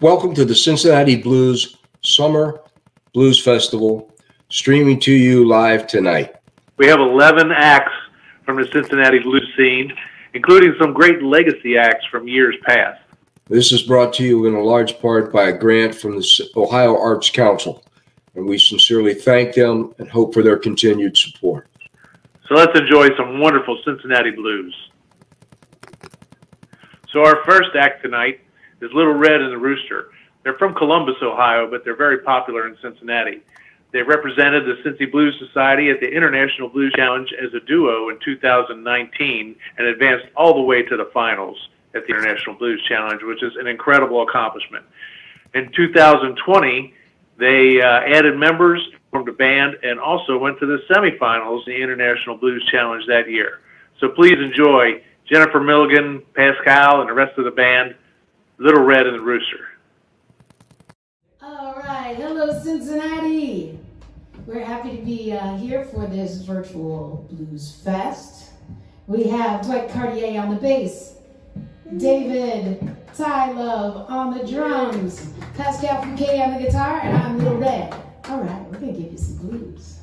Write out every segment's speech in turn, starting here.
Welcome to the Cincinnati Blues Summer Blues Festival, streaming to you live tonight. We have 11 acts from the Cincinnati blues scene, including some great legacy acts from years past. This is brought to you in a large part by a grant from the Ohio Arts Council, and we sincerely thank them and hope for their continued support. So let's enjoy some wonderful Cincinnati blues. So our first act tonight is Little Red and the Rooster. They're from Columbus, Ohio, but they're very popular in Cincinnati. They represented the Cincy Blues Society at the International Blues Challenge as a duo in 2019 and advanced all the way to the finals at the International Blues Challenge, which is an incredible accomplishment. In 2020, they added members, formed a band, and also went to the semifinals in the International Blues Challenge that year. So please enjoy Jennifer Milligan, Pascal, and the rest of the band, Little Red and the Rooster. All right, hello Cincinnati. We're happy to be here for this virtual Blues Fest. We have Dwight Cartier on the bass, David Ty Love on the drums, Pascal Fouquet on the guitar, and I'm Little Red. All right, we're gonna give you some blues.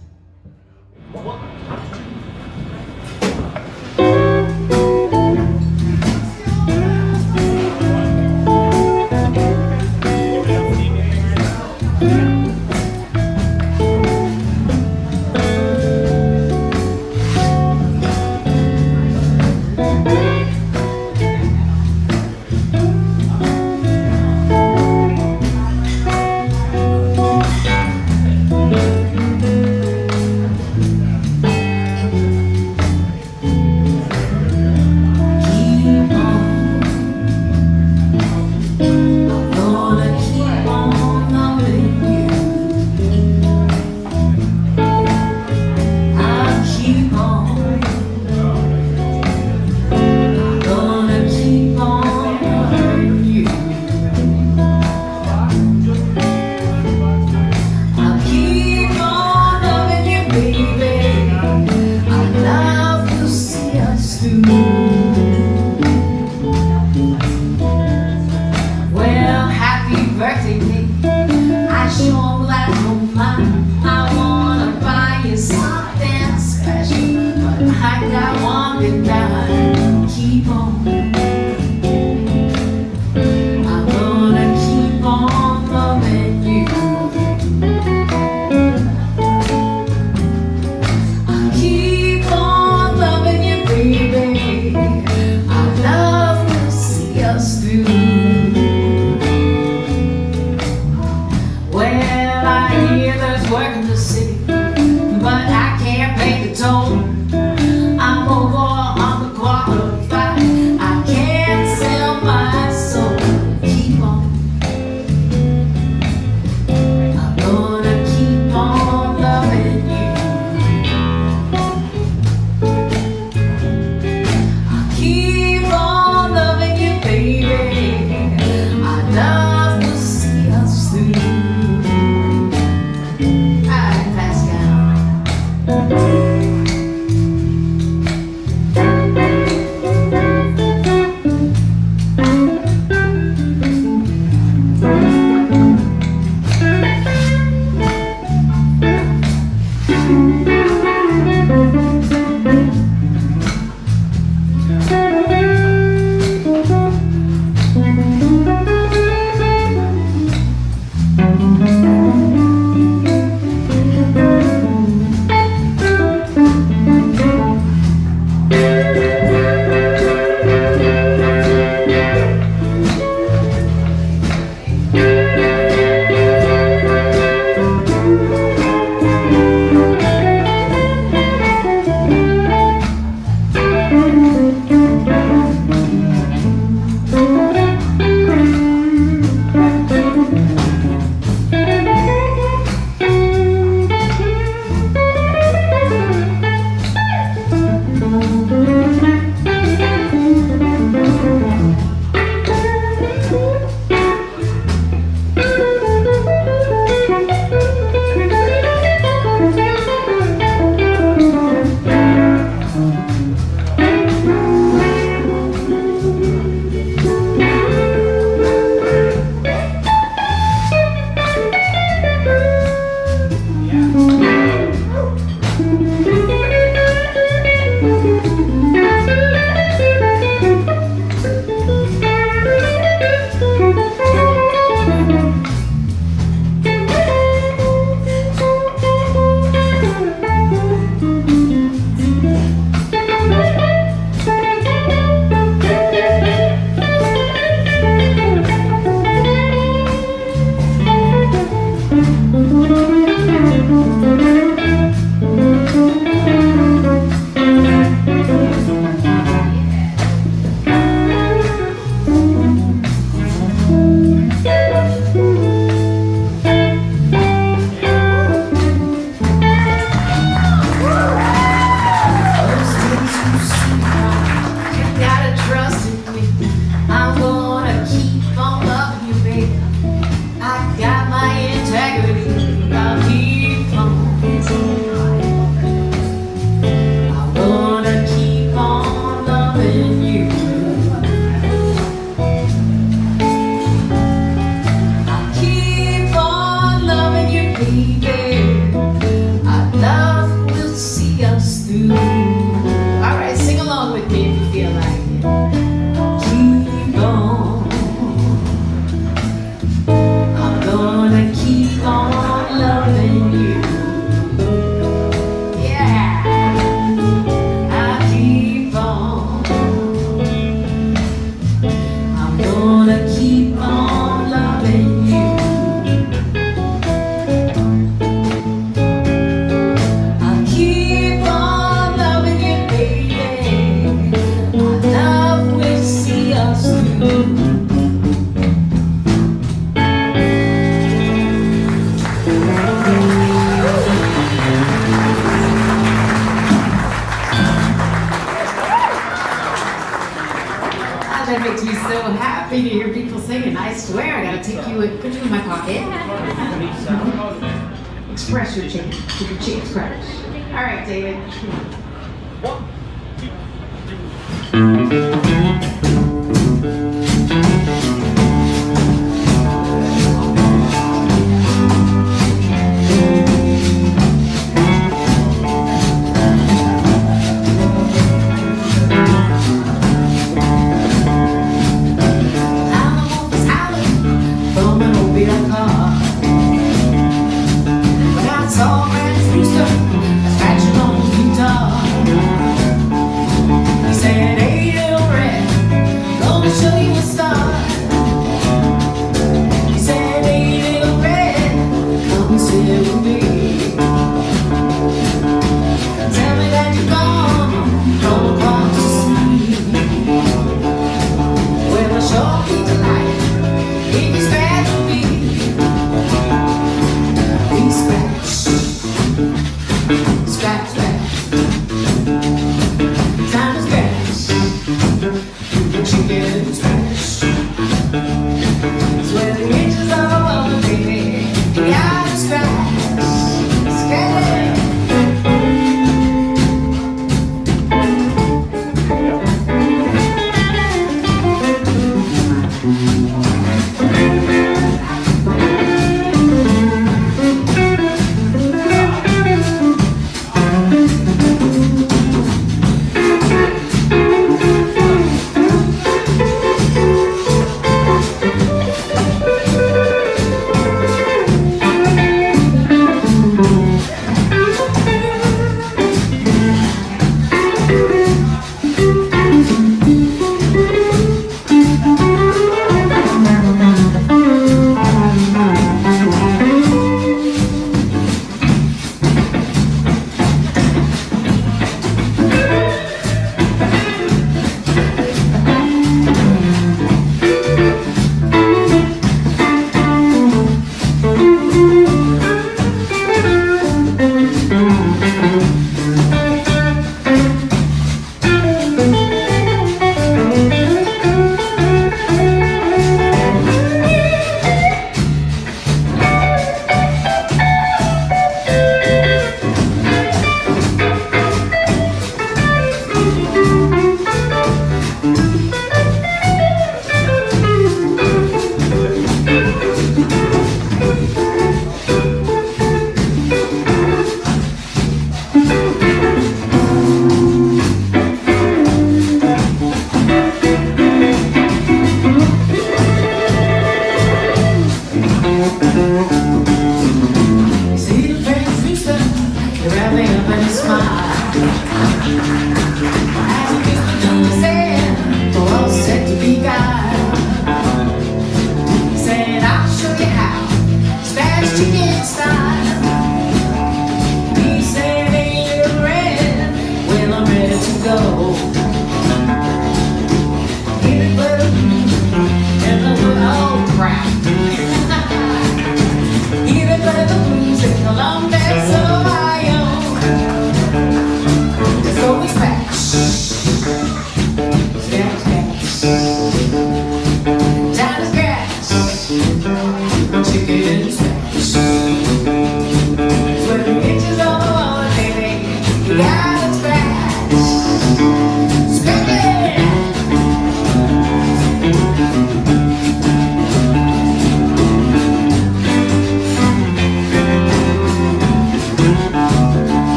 happy to hear people singing. I swear I gotta take you and put you in my pocket. Express your chicken. Keep your chicken scratch. All right, David.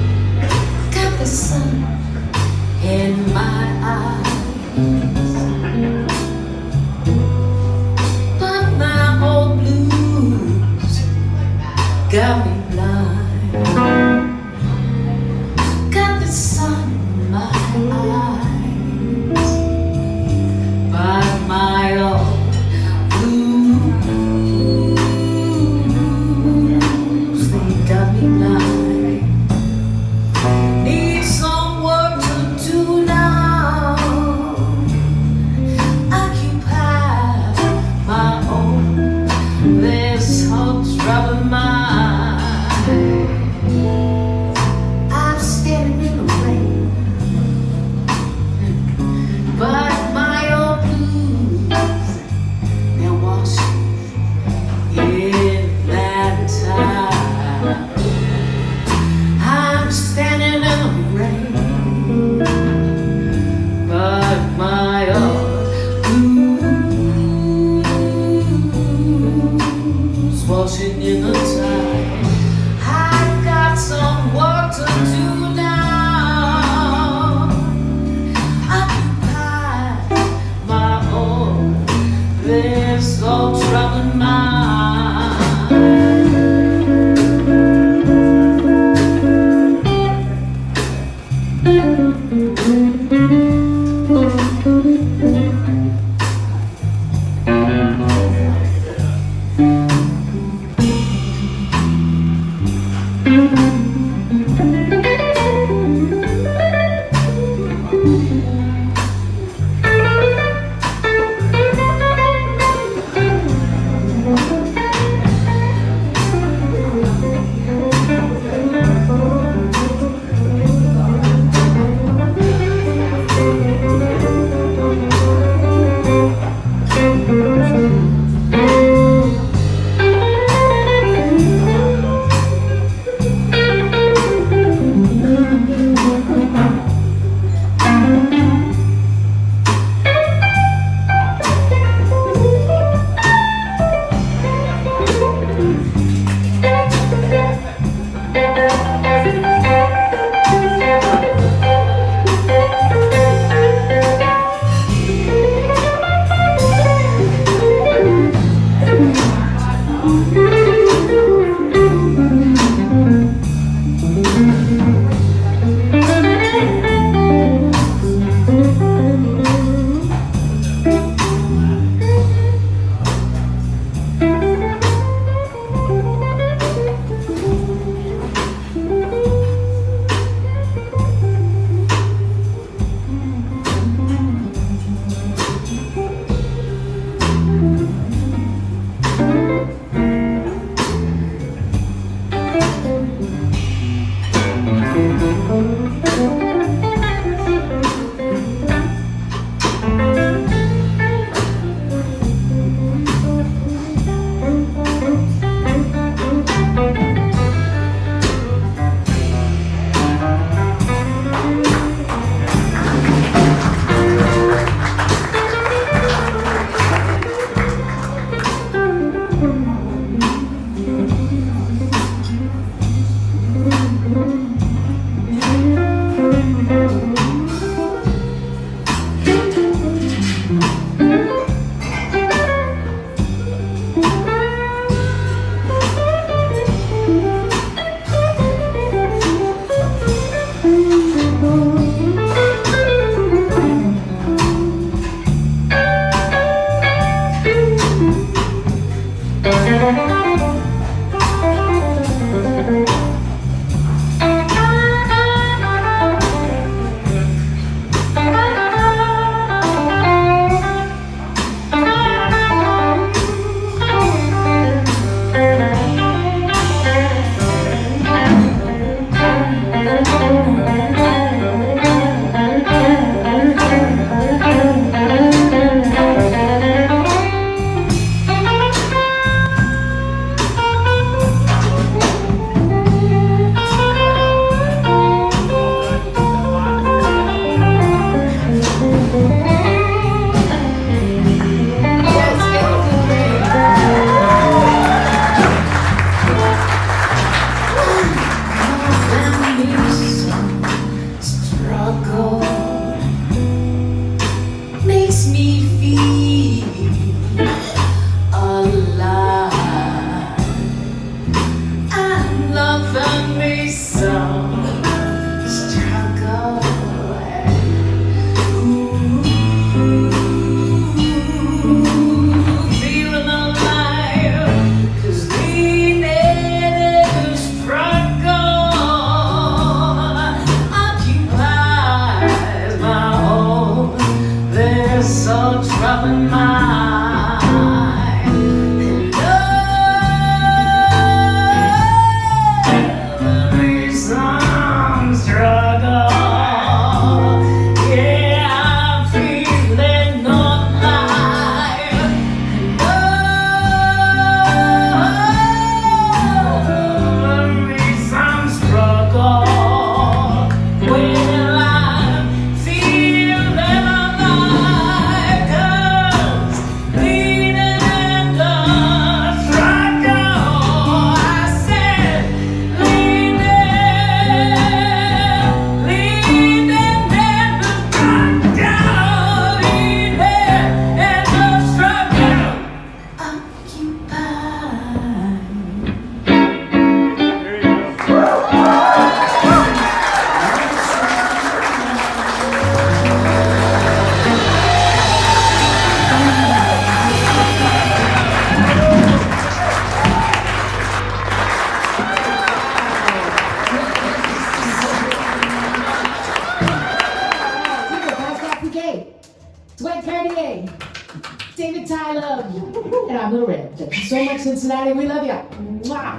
Got the sun in my eyes. but my old blues, they're washing in that time. I'm standing in the rain, but my old blues washing in the tide. I got some work to do now. Occupy my own, this old troubled mind. So troubled mind. Dwight Cartier, David Tyler, and I'm Little Red. Thank you so much, Cincinnati. We love you. Mwah.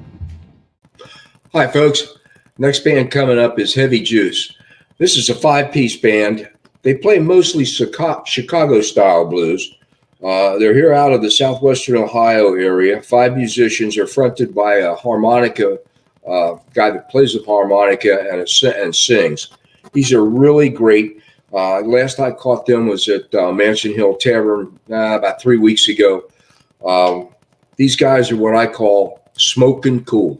Hi, folks. Next band coming up is Heavy Juice. This is a 5-piece band. They play mostly Chicago-style blues. They're here out of the southwestern Ohio area. 5 musicians are fronted by a harmonica guy that plays the harmonica and sings. These are really great. Last I caught them was at Mansion Hill Tavern about 3 weeks ago. These guys are what I call smoking cool.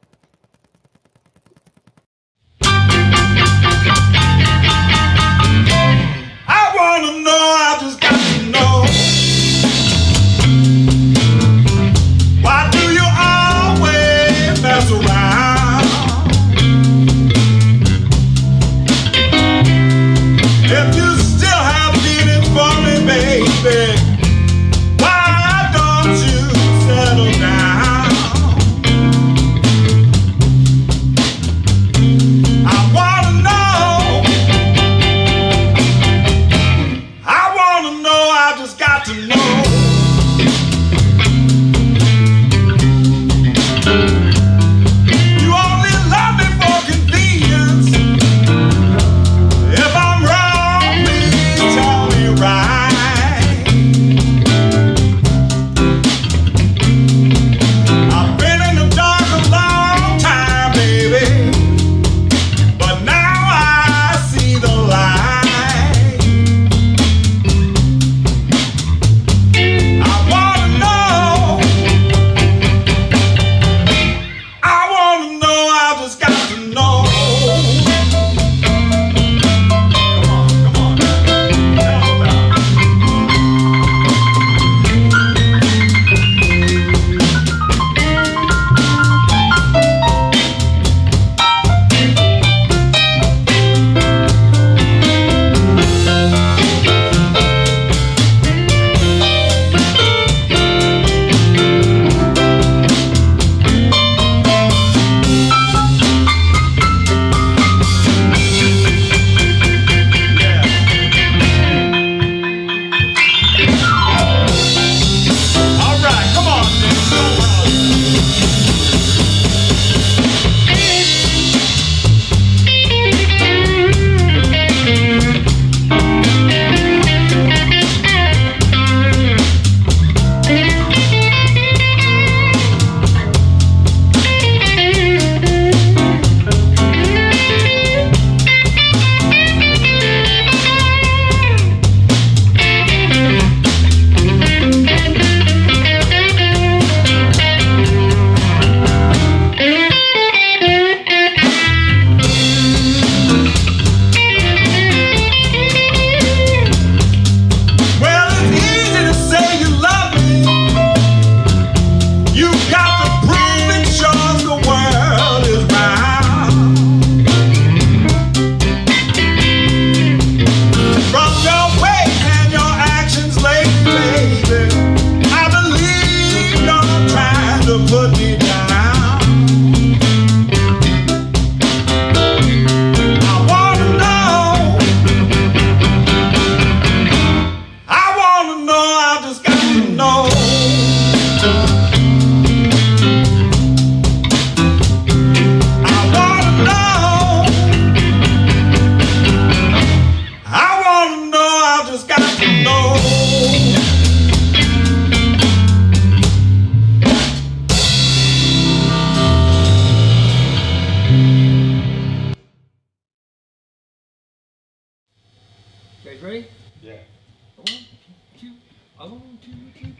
I just got to know, why do you always mess around? If you still have feelings for me, baby, why don't you settle down? I wanna know, I just got to know. You only love me for convenience. If I'm wrong, please tell me right. I've been in the dark a long time, baby, but now I see the light. guys ready? Yeah. 1, 2, 1, 2, 3.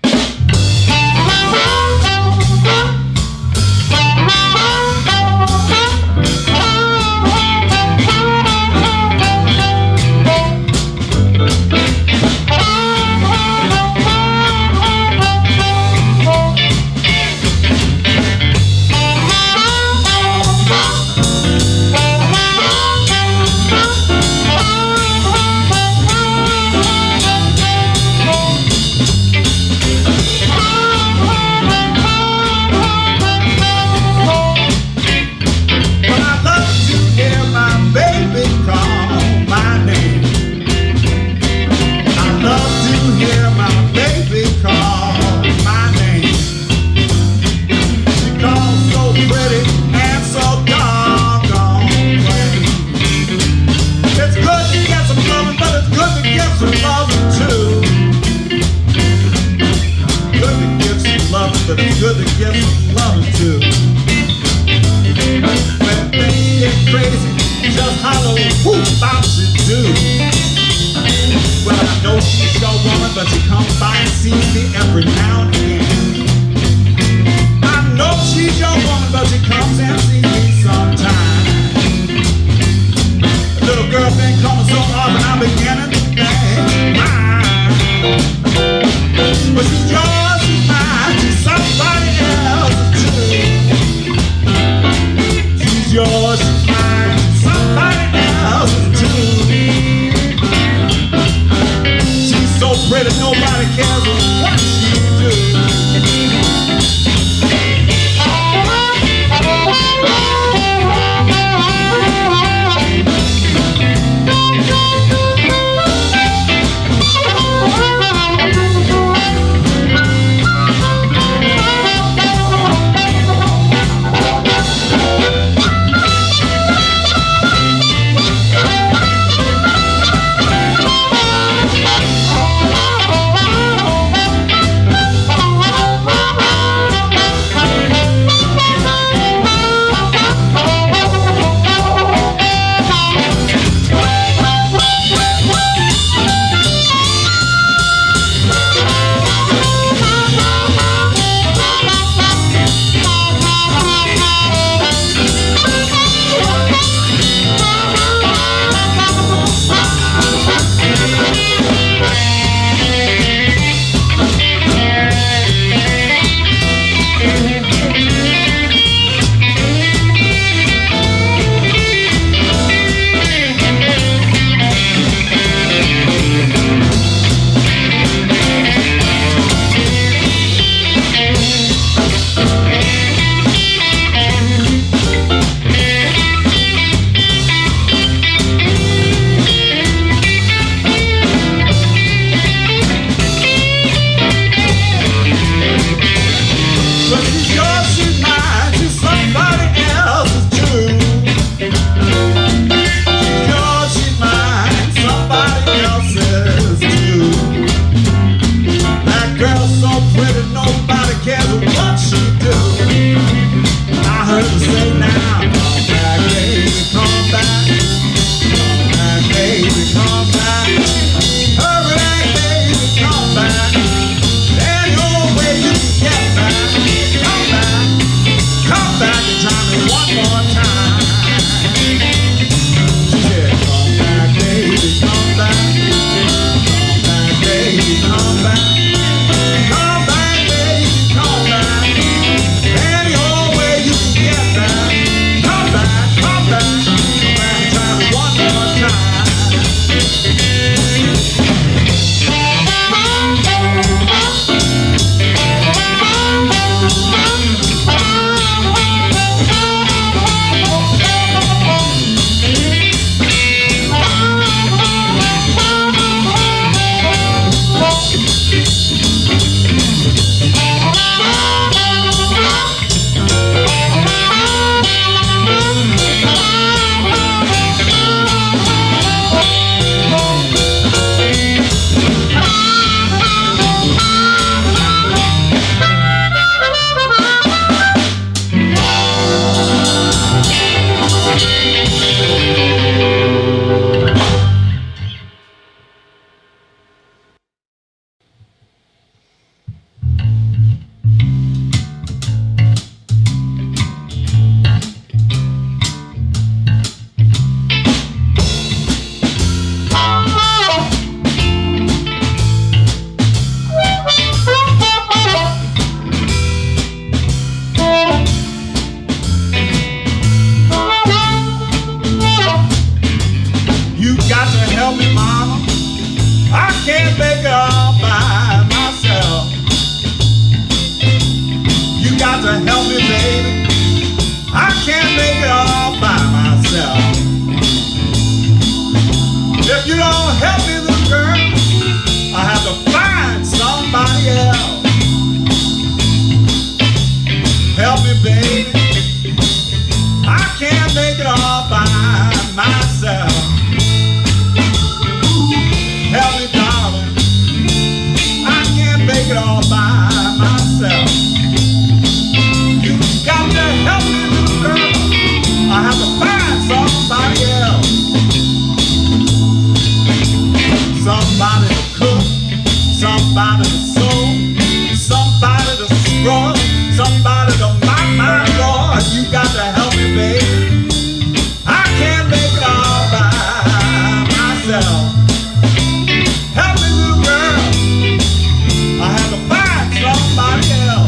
know she's your woman, but she comes by and sees me every now and again. I know she's your woman, but she comes and sees me sometimes. The little girl been coming so often, I'm beginning to think mine. But she's yours, she's mine, she's somebody else's too. She's yours, she's mine, she's somebody else's too. She's so pretty, nobody cares what she do. somebody to cook, somebody to sew, somebody to scrub, somebody to mop my floor. You got to help me, baby. I can't make it all by myself. Help me, little girl. I have to find somebody else.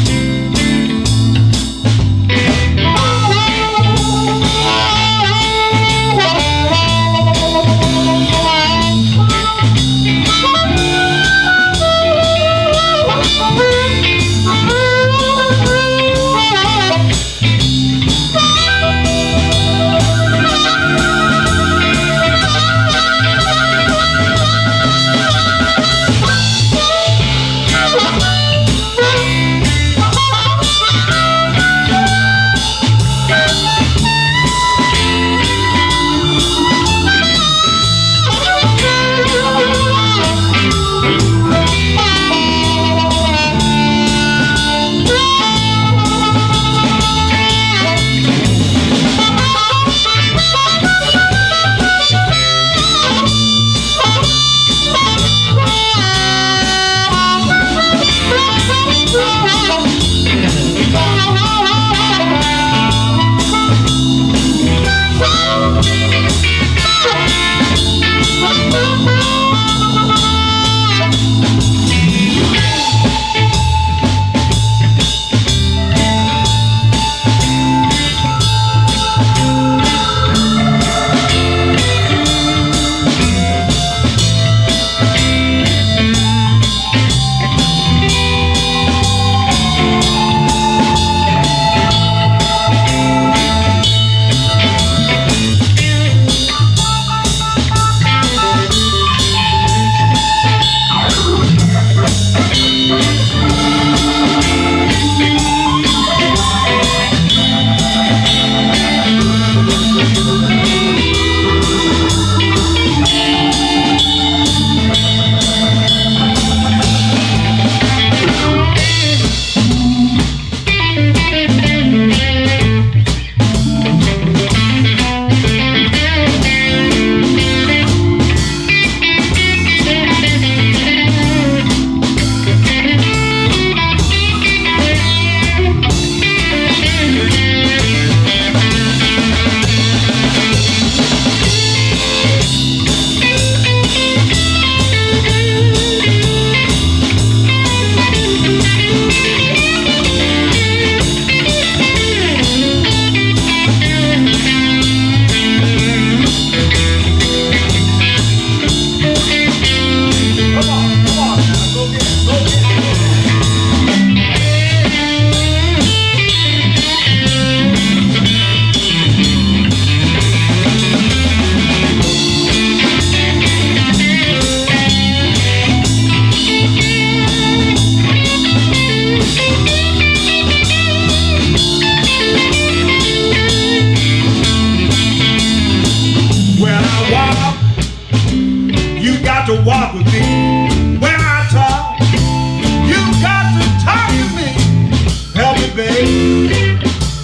Walk with me when I talk. You got to talk to me. Help me, babe.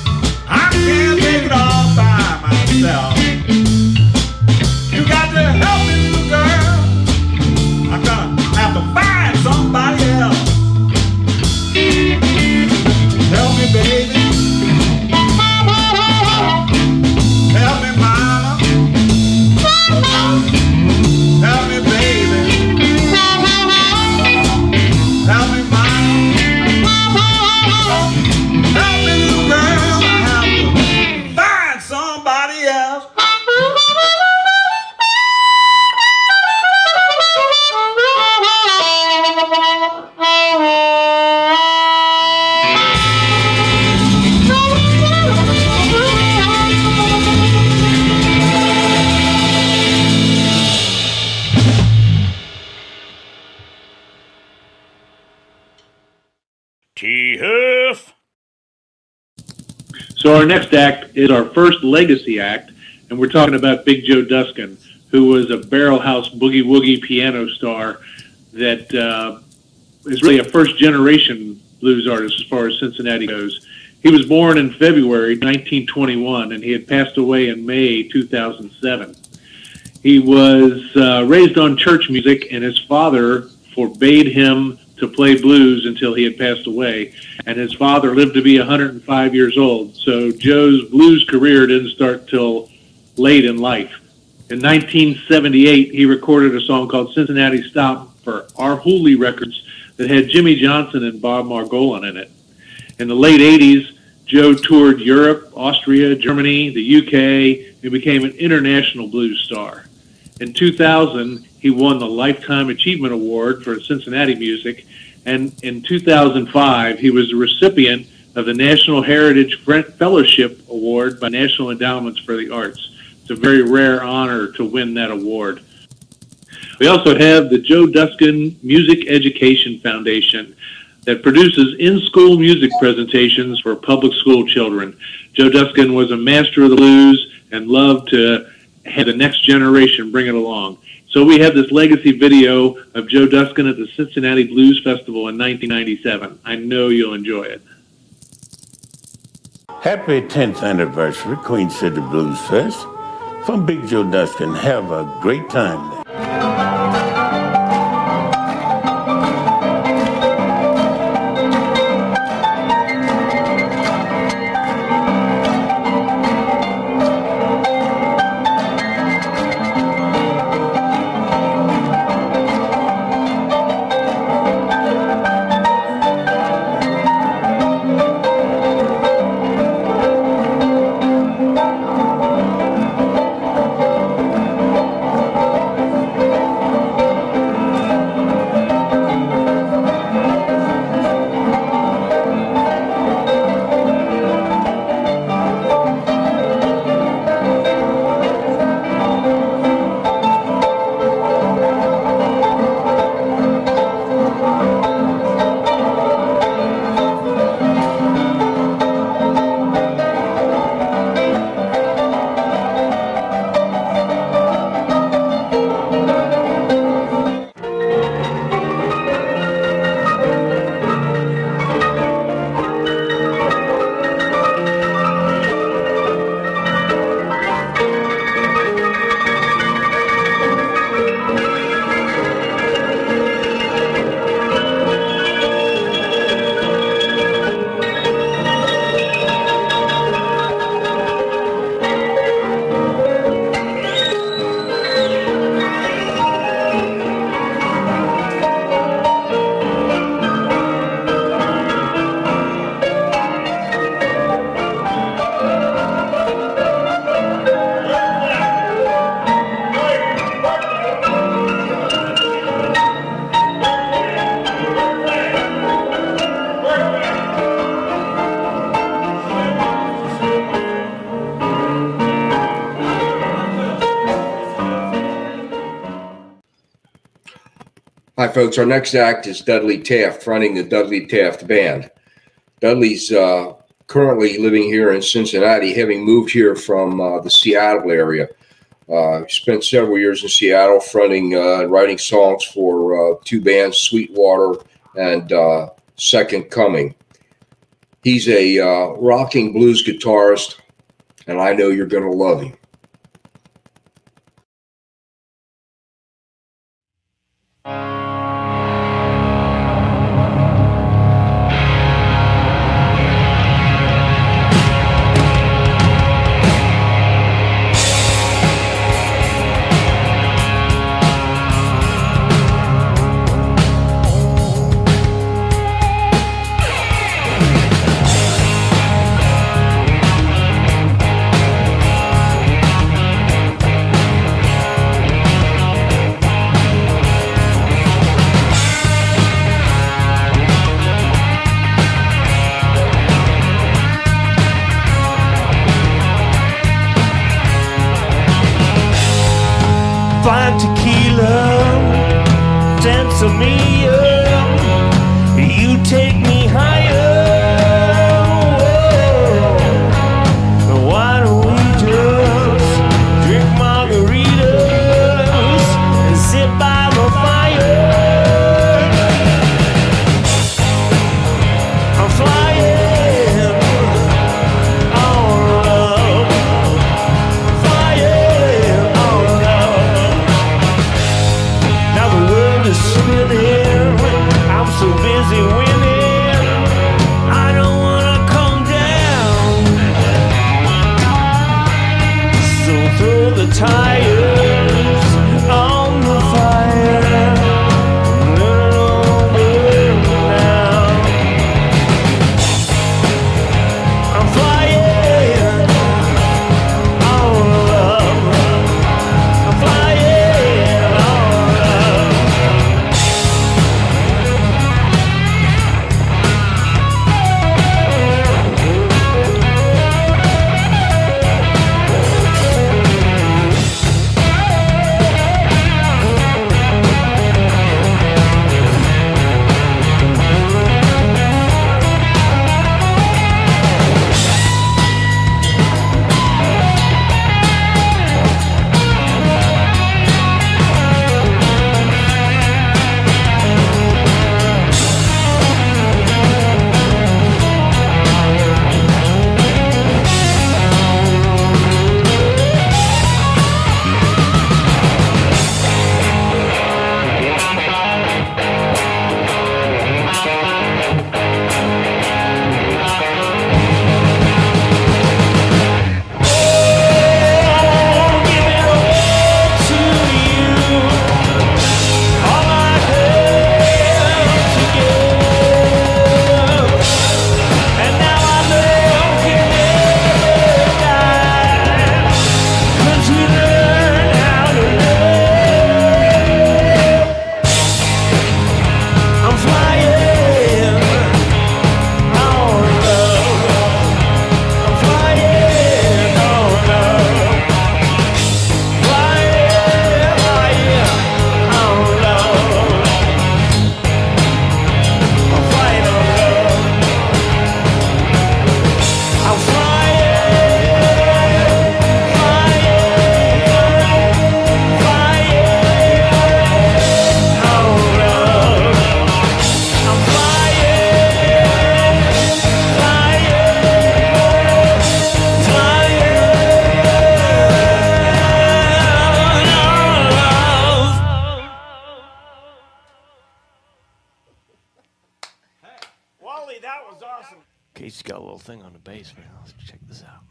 I can't make it all by myself. You got to help me, little girl. I'm gonna have to find somebody else. Help me, baby. Help me, mama. Help me, baby. Help me, mama. Help me, little girl. I have to find somebody else. T-Huff. So our next act is our first legacy act, and we're talking about Big Joe Duskin, who was a Barrel House boogie woogie piano star that is really a first-generation blues artist as far as Cincinnati goes. He was born in February 1921, and he had passed away in May 2007. He was raised on church music, and his father forbade him to play blues until he had passed away. And his father lived to be 105 years old. So Joe's blues career didn't start till late in life. In 1978, he recorded a song called Cincinnati Stop for Our Hooley Records that had Jimmy Johnson and Bob Margolin in it. In the late 80s, Joe toured Europe, Austria, Germany, the UK, and became an international blues star. In 2000, he won the Lifetime Achievement Award for Cincinnati music, and in 2005, he was the recipient of the National Heritage Fellowship Award by National Endowments for the Arts. It's a very rare honor to win that award. We also have the Joe Duskin Music Education Foundation that produces in-school music presentations for public school children. Joe Duskin was a master of the blues and loved to have the next generation bring it along. So we have this legacy video of Joe Duskin at the Cincinnati Blues Festival in 1997. I know you'll enjoy it. Happy 10th anniversary, Queen City Blues Fest. From Big Joe Duskin, have a great time there. Hi, folks. Our next act is Dudley Taft, fronting the Dudley Taft Band. Dudley's currently living here in Cincinnati, having moved here from the Seattle area. Spent several years in Seattle fronting and writing songs for two bands, Sweetwater and Second Coming. He's a rocking blues guitarist, and I know you're going to love him. Fine tequila, dance me up, you take me higher. Whoa. Why don't we just drink margaritas and sit by the fire? I'm flying on love, flying on love. Hey, that was awesome. Casey's got a little thing on the bass, man. Let's check this out.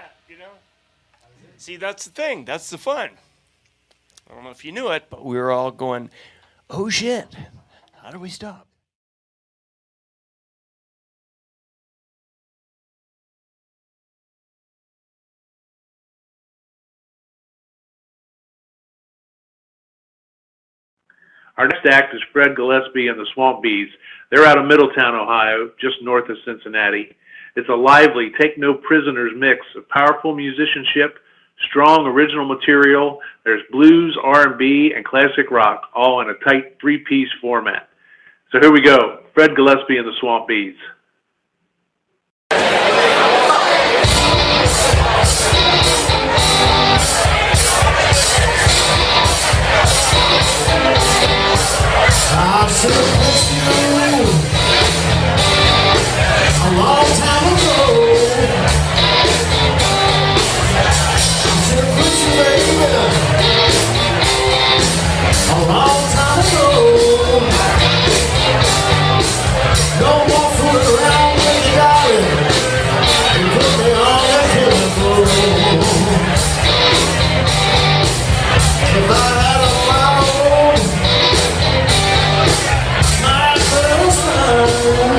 that, you know? See, that's the thing. That's the fun. I don't know if you knew it, but we were all going, oh shit, how do we stop? Our next act is Fred Gillespie and the Swamp Bees. They're out of Middletown, Ohio, just north of Cincinnati. It's a lively, take no prisoners mix of powerful musicianship, strong original material. There's blues, R&B, and classic rock, all in a tight three-piece format. So here we go, Fred Gillespie and the Swamp Bees. I should have missed you a long time ago. I should have put you away a long time ago. No more fooling around with you, darling. You put me on the chemical. If I had a followed my first time,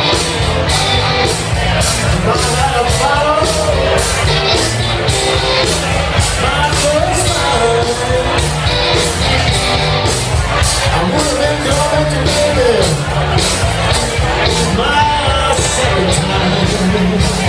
if I had a followed my first time, I would have been going to baby my second time.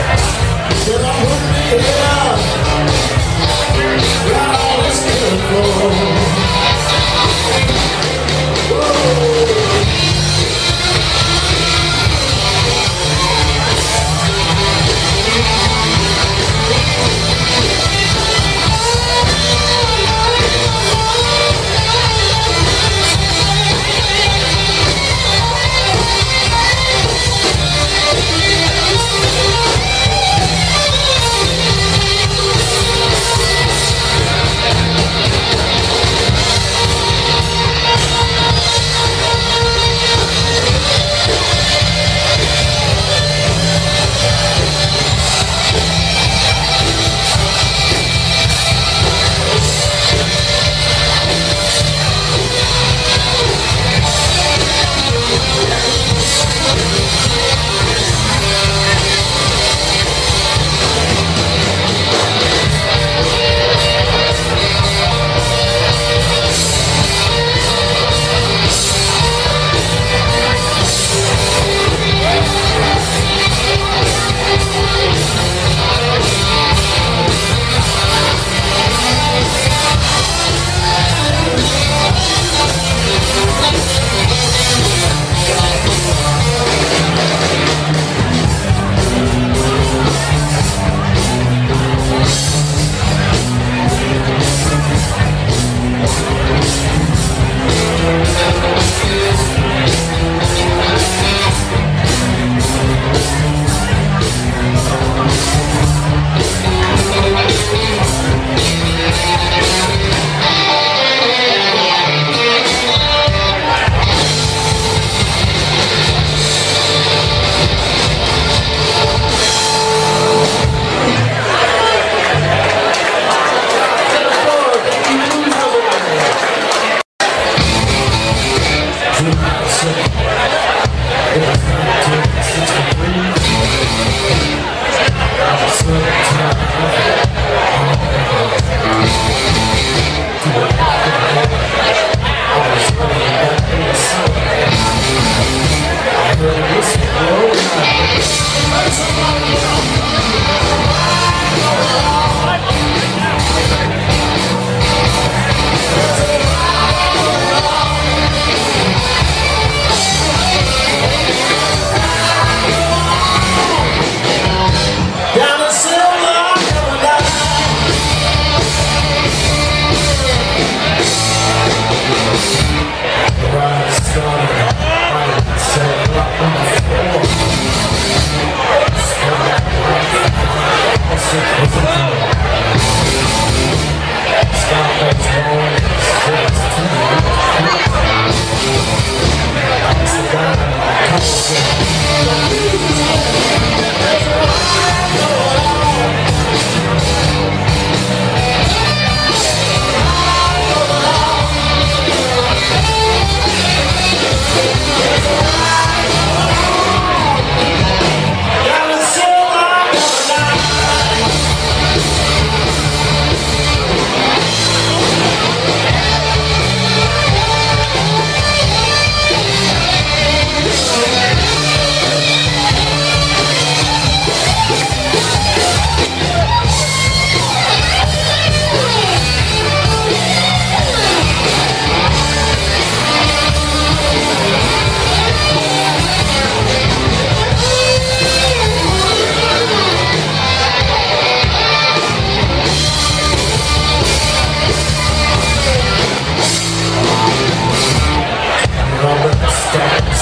Well, I wouldn't be here. Right on this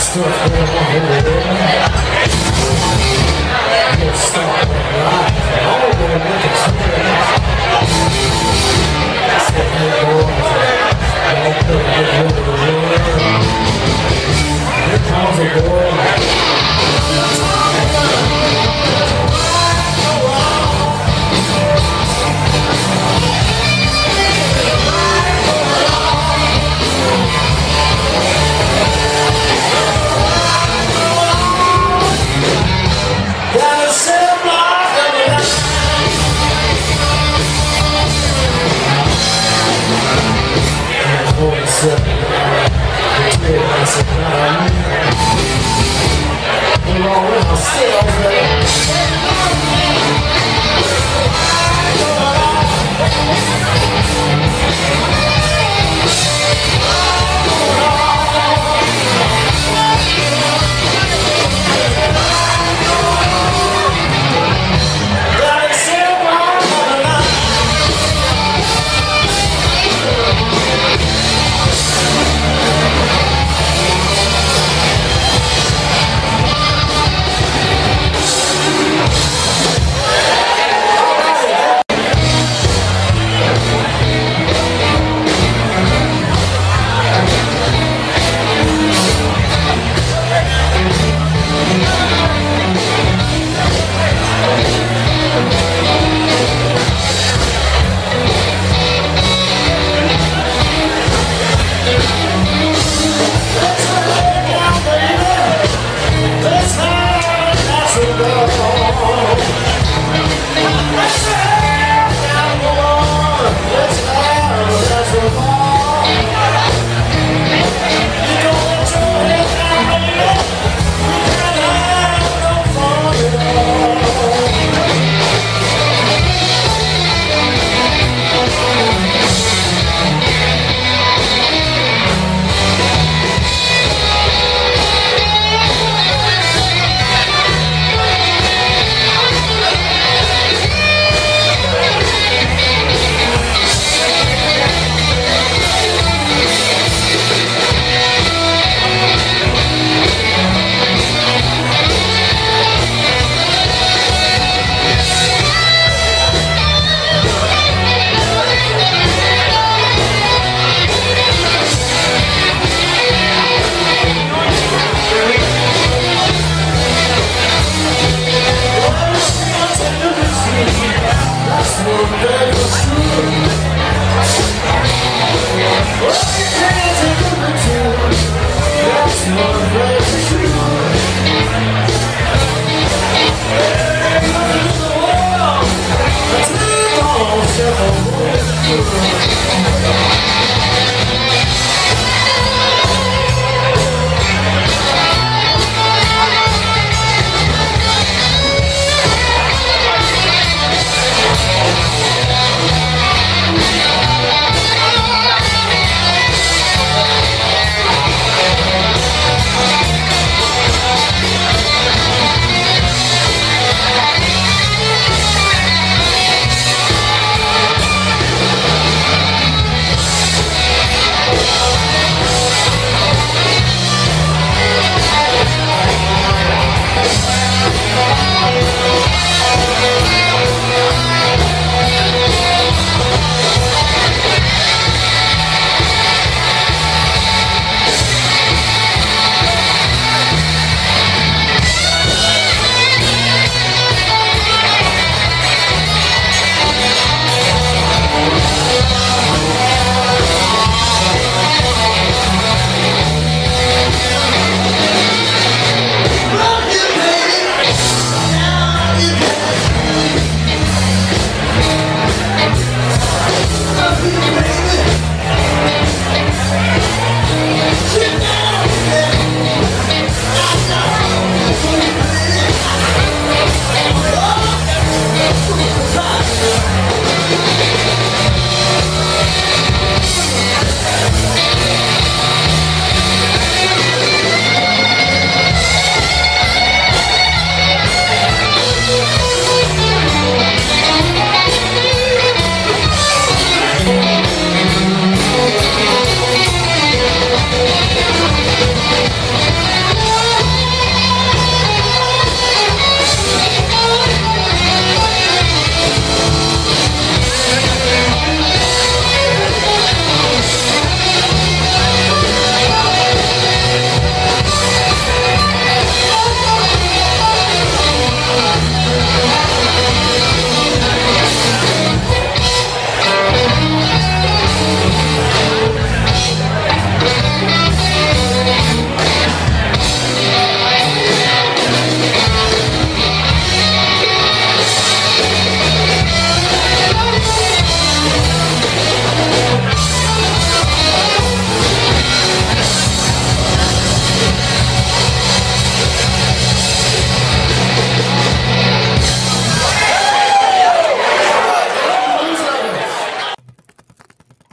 stuff going on over there. Get stuck right. Oh, boy, look at something. That's what they boys. All put a good look at the world. Here comes a boy.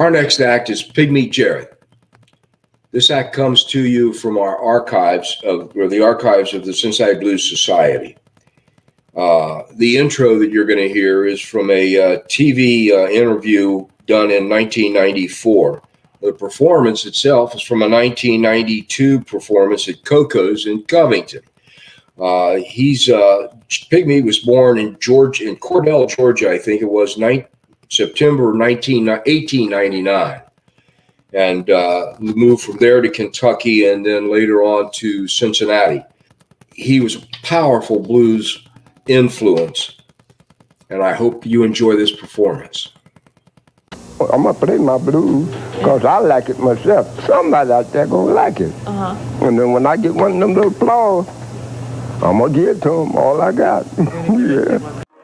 Our next act is Pygmy Jared. This act comes to you from our archives the archives of the Cincinnati Blues Society. The intro that you're going to hear is from a TV interview done in 1994. The performance itself is from a 1992 performance at Coco's in Covington. Pygmy was born in Cordell, Georgia, I think it was, September 1899. And moved from there to Kentucky and then later on to Cincinnati. He was a powerful blues influence, and I hope you enjoy this performance. I'm gonna play my blues because I like it myself. Somebody out there gonna like it. And then when I get one of them little applause, I'm gonna give it to them all I got. Yeah.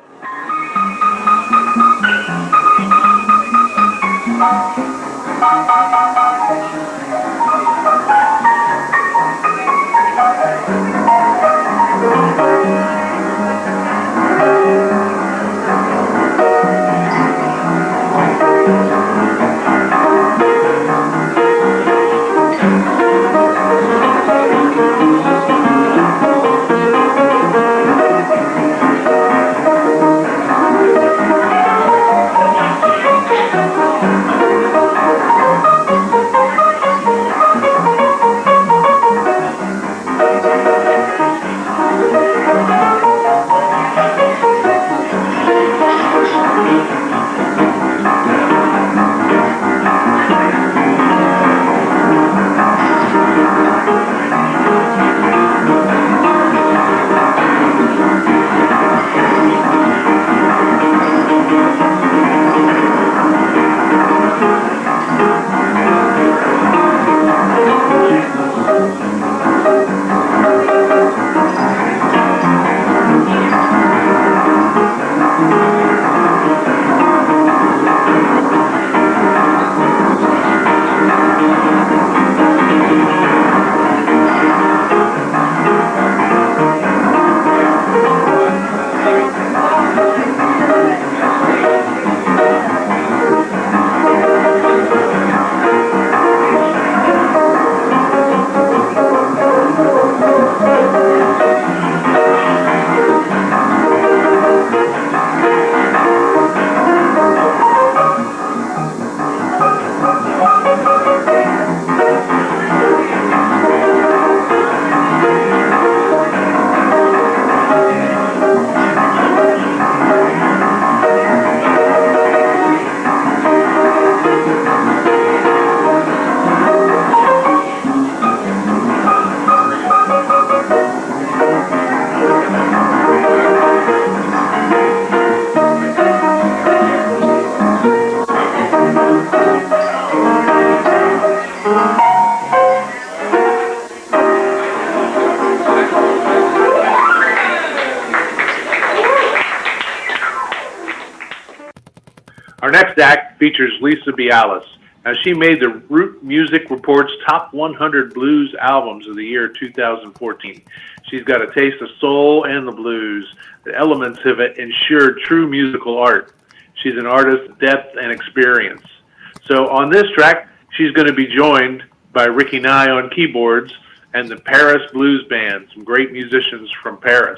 Our next act features Lisa Bialis. Now, she made the Root Music Report's Top 100 Blues Albums of the year 2014. She's got a taste of soul and the blues. The elements of it ensure true musical art. She's an artist of depth and experience. So on this track, she's going to be joined by Ricky Nye on keyboards and the Paris Blues Band, some great musicians from Paris.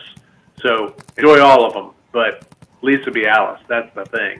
So enjoy all of them, but Lisa Bialis, that's the thing.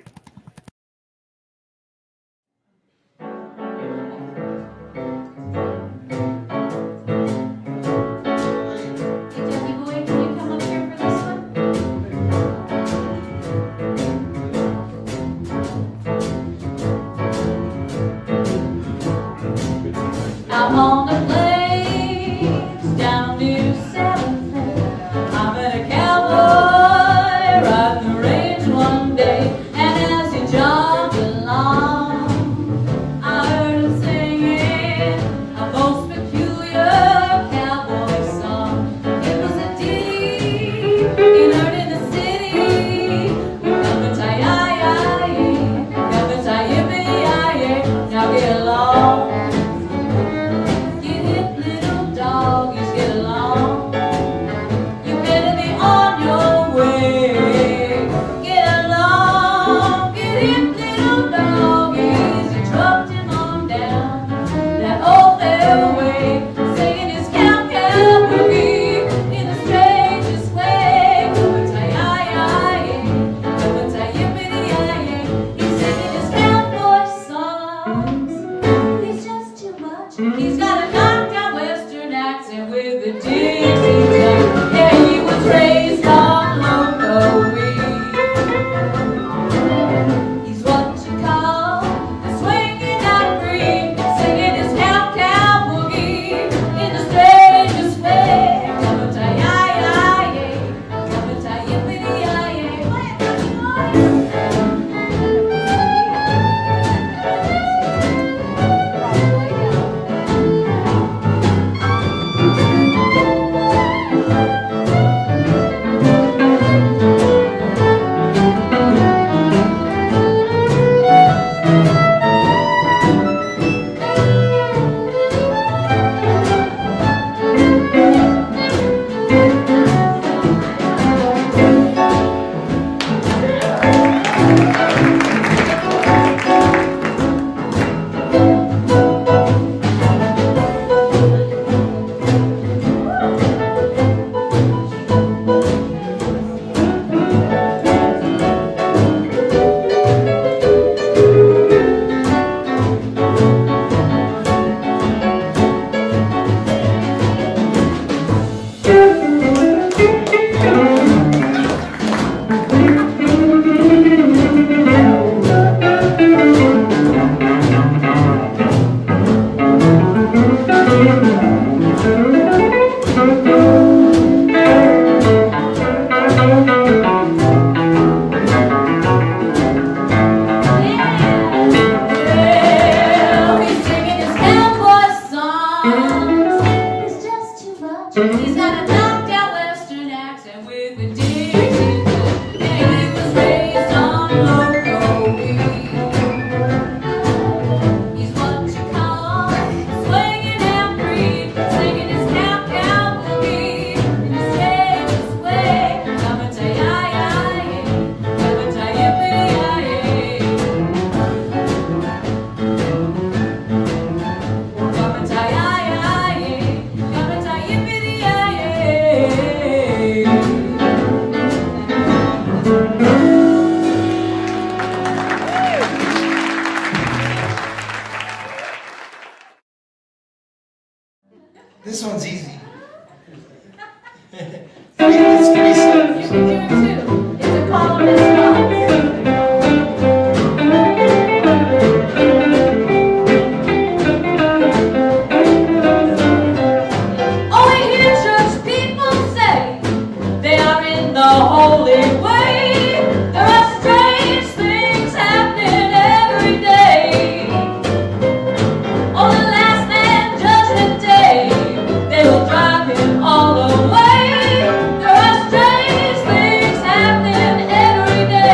On the plains down near Santa Fe, I met a cowboy riding the range one day, and as he jogged along, I heard him singing a most peculiar cowboy song. It was a ditty he heard in the city. Come-a-tie-yi-yi, come-a-tie-yippee-yi-yi, now get along. This one's easy. It's pretty simple. You can do it too. It's a column Oh, we hear church people say they are in the holy way. There are strange things happening every day. On the last man judgment day, they will drive him all away. There are strange things happening every day.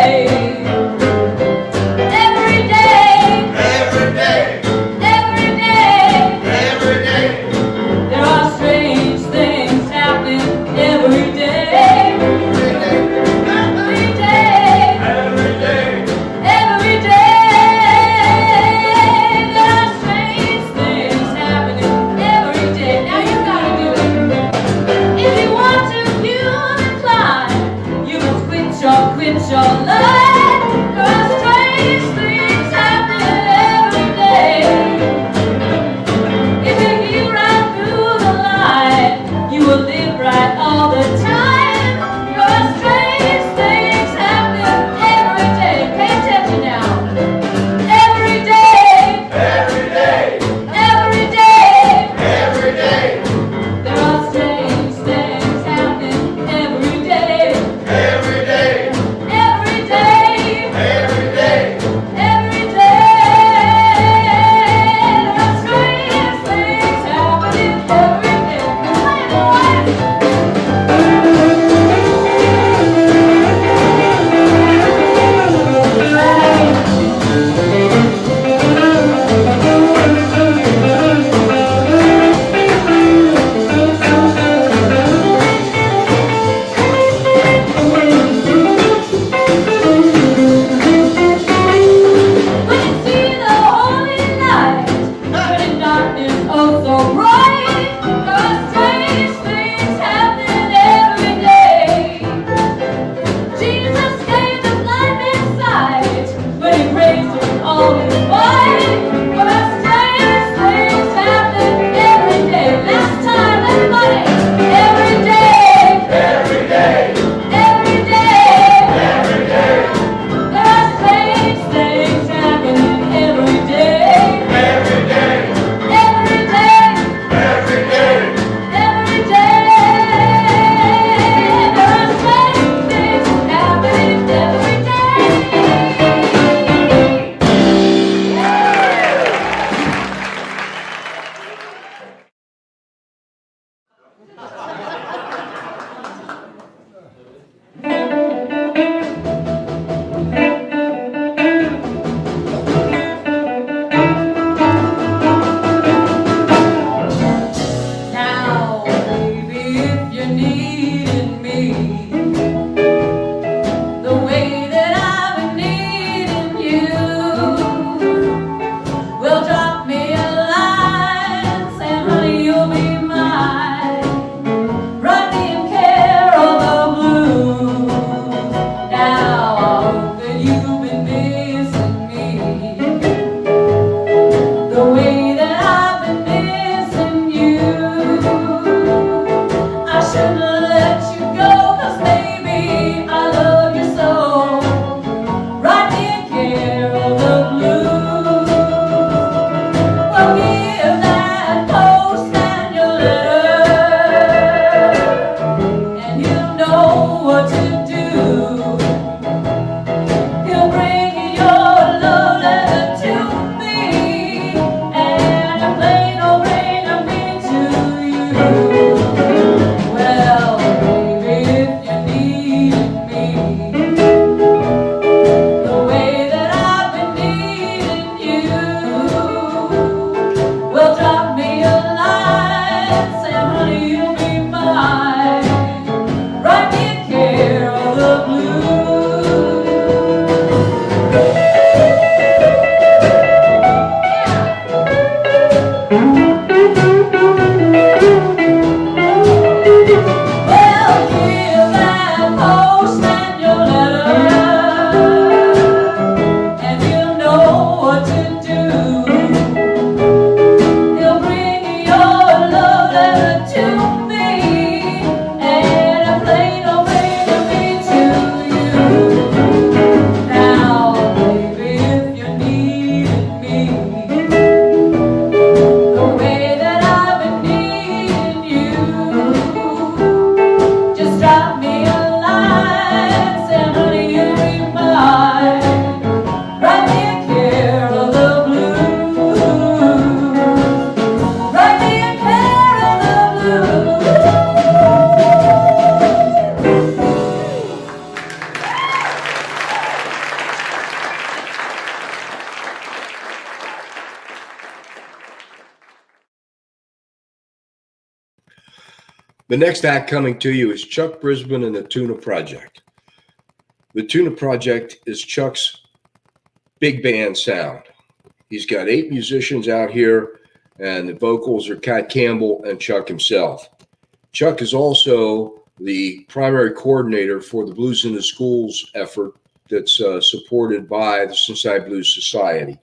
The next act coming to you is Chuck Brisbane and the Tuna Project. The Tuna Project is Chuck's big band sound. He's got 8 musicians out here, and the vocals are Cat Campbell and Chuck himself. Chuck is also the primary coordinator for the Blues in the Schools effort that's supported by the Cincinnati Blues Society.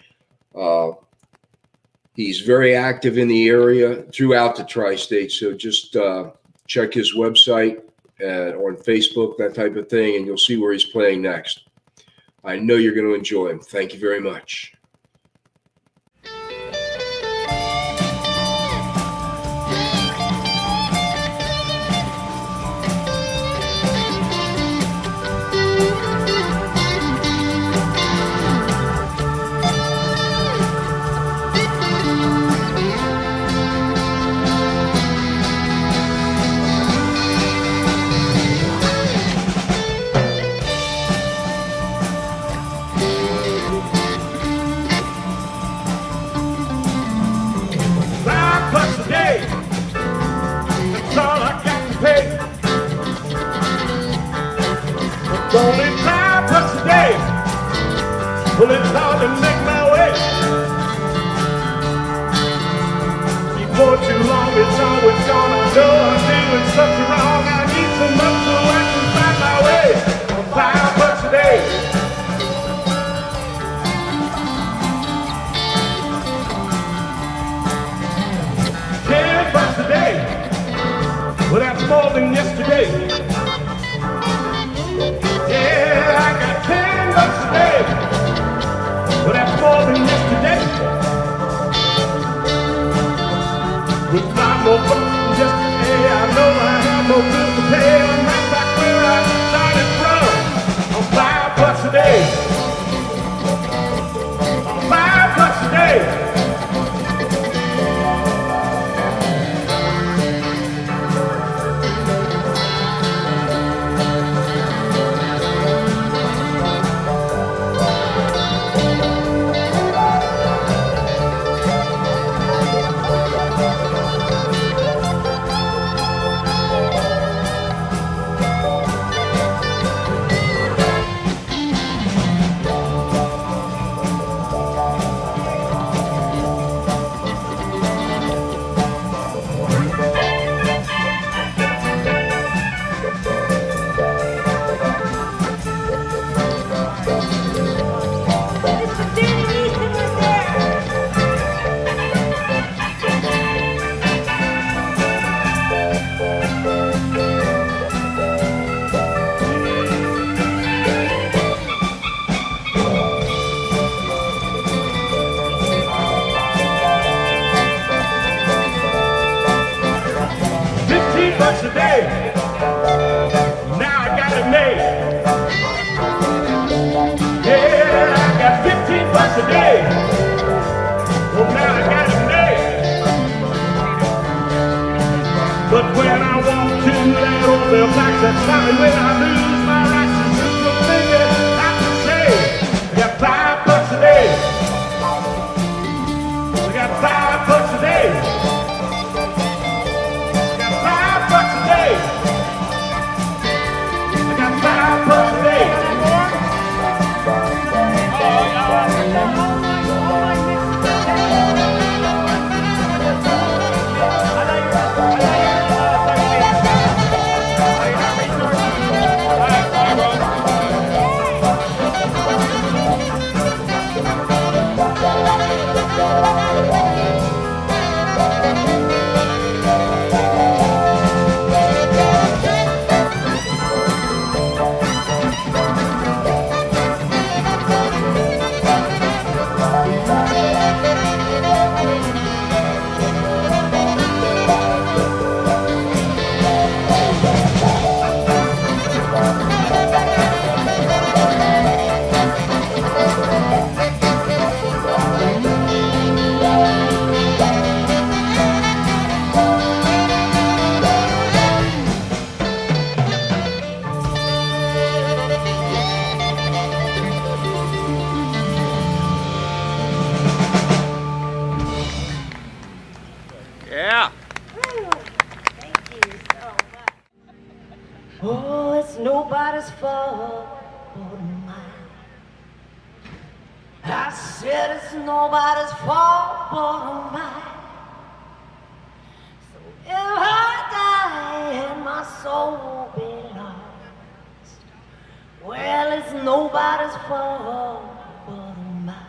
He's very active in the area throughout the tri-state, so just check his website on Facebook, that type of thing, and you'll see where he's playing next. I know you're going to enjoy him. Thank you very much. Only $5 a day. Well, it's hard to make my way. Before too long, it's always gonna go. I'm doing something wrong. I need some money so I can find my way. $5 a day. $10 a day. Well, that's more than yesterday. Yeah, I got $10 a day. Well, that's more than yesterday. With 5 more bucks than yesterday, I know I have no bills to pay. I'm right back where I started from. On $5 a day. $5 a day. $15 a day. Now I got it made. Yeah, I got $15 a day. Well, now I got it made. But when I walk to that old bell box, that's fine. When I lose my rights, it's just a thing that I can say. I got $5 a day. I got $5 a day. Bye. Oh, it's nobody's fault but mine. I said it's nobody's fault but mine. So if I die and my soul be lost, well, it's nobody's fault but mine.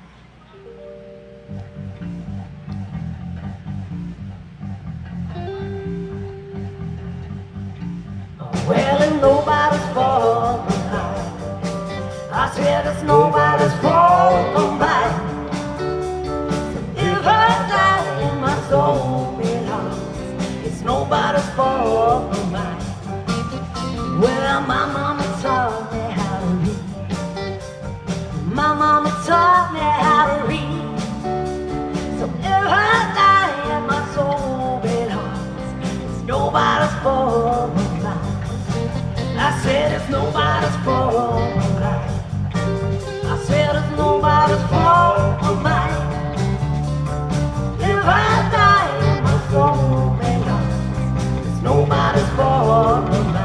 Well, it's nobody's fault but mine. I said it's nobody's fault but mine. So if I die and my soul be lost, it's nobody's fault but mine. Well, my mama taught me how to read. My mama taught me how to read. So if I die and my soul be lost, it's nobody's fault but mine. I said it's nobody's fault but mine. I said it's nobody's fault but mine. If I die and my soul be lost, it's nobody's fault but mine.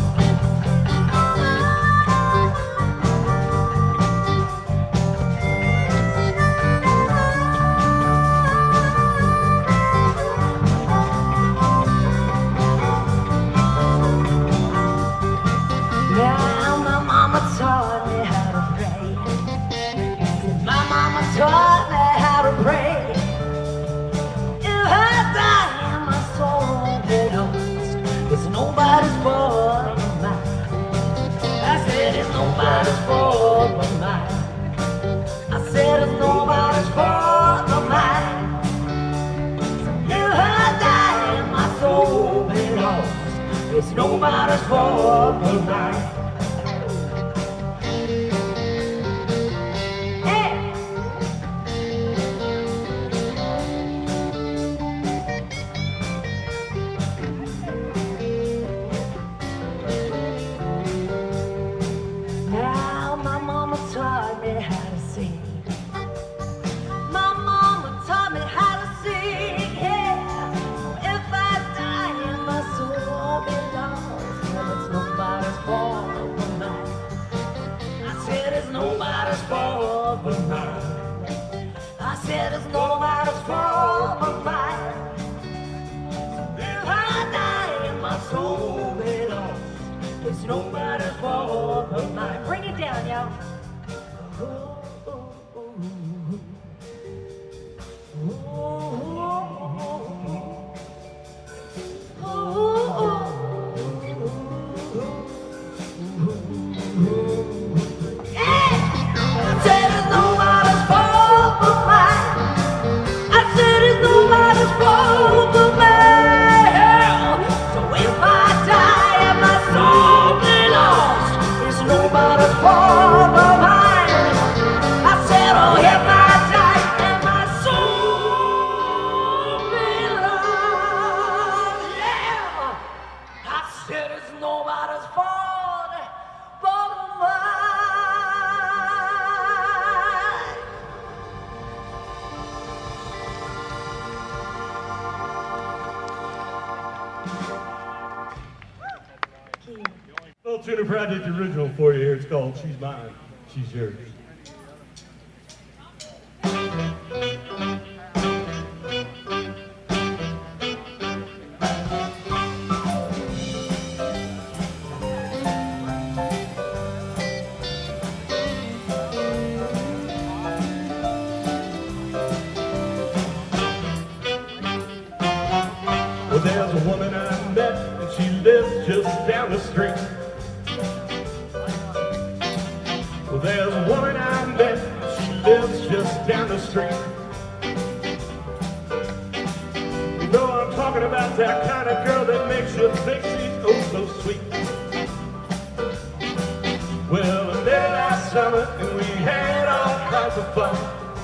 Now my mama taught me how to pray. My mama taught me how to pray. If I die and my soul be lost, it's nobody's fault but mine. I said it's nobody's fault but mine. I said it's nobody's fault but mine. So if I die and my soul be lost, it's nobody's fault but mine. Now my mama taught me how to sing. My mama taught me how to sing, yeah. So if I die and my soul be lost, well, it's nobody's fault but mine. I said it's nobody's fault but mine. I said it's nobody's fault but mine. So if I die and my soul be lost, it's nobody's fault but mine. Bring it down, y'all. I said it's nobody's fault but mine. I said it's nobody's fault but mine. So if I die and my soul be lost, it's nobody's fault but mine. I said, oh, if I die and my soul be lost, yeah. I said it's nobody's fault but mine. Little Tuna Project original for you here. It's called She's Mine, She's Yours. Well, there's a woman I met, and she lives just down the street. Well, there's a woman I met, she lives just down the street. You know I'm talking about that kind of girl that makes you think she's oh so sweet. Well, I met her last summer and we had all kinds of fun.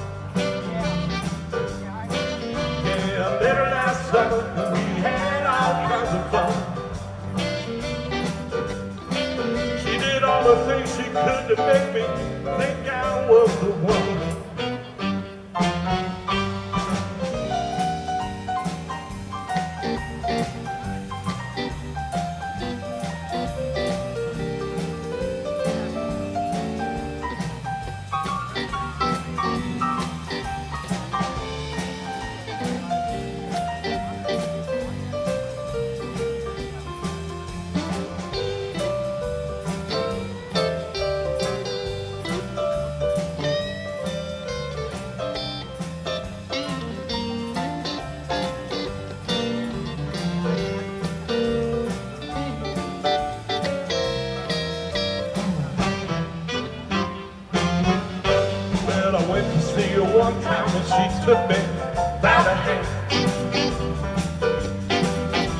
Yeah, I met her last summer and we had all kinds of fun. She did all the things she could to make me think I was the one.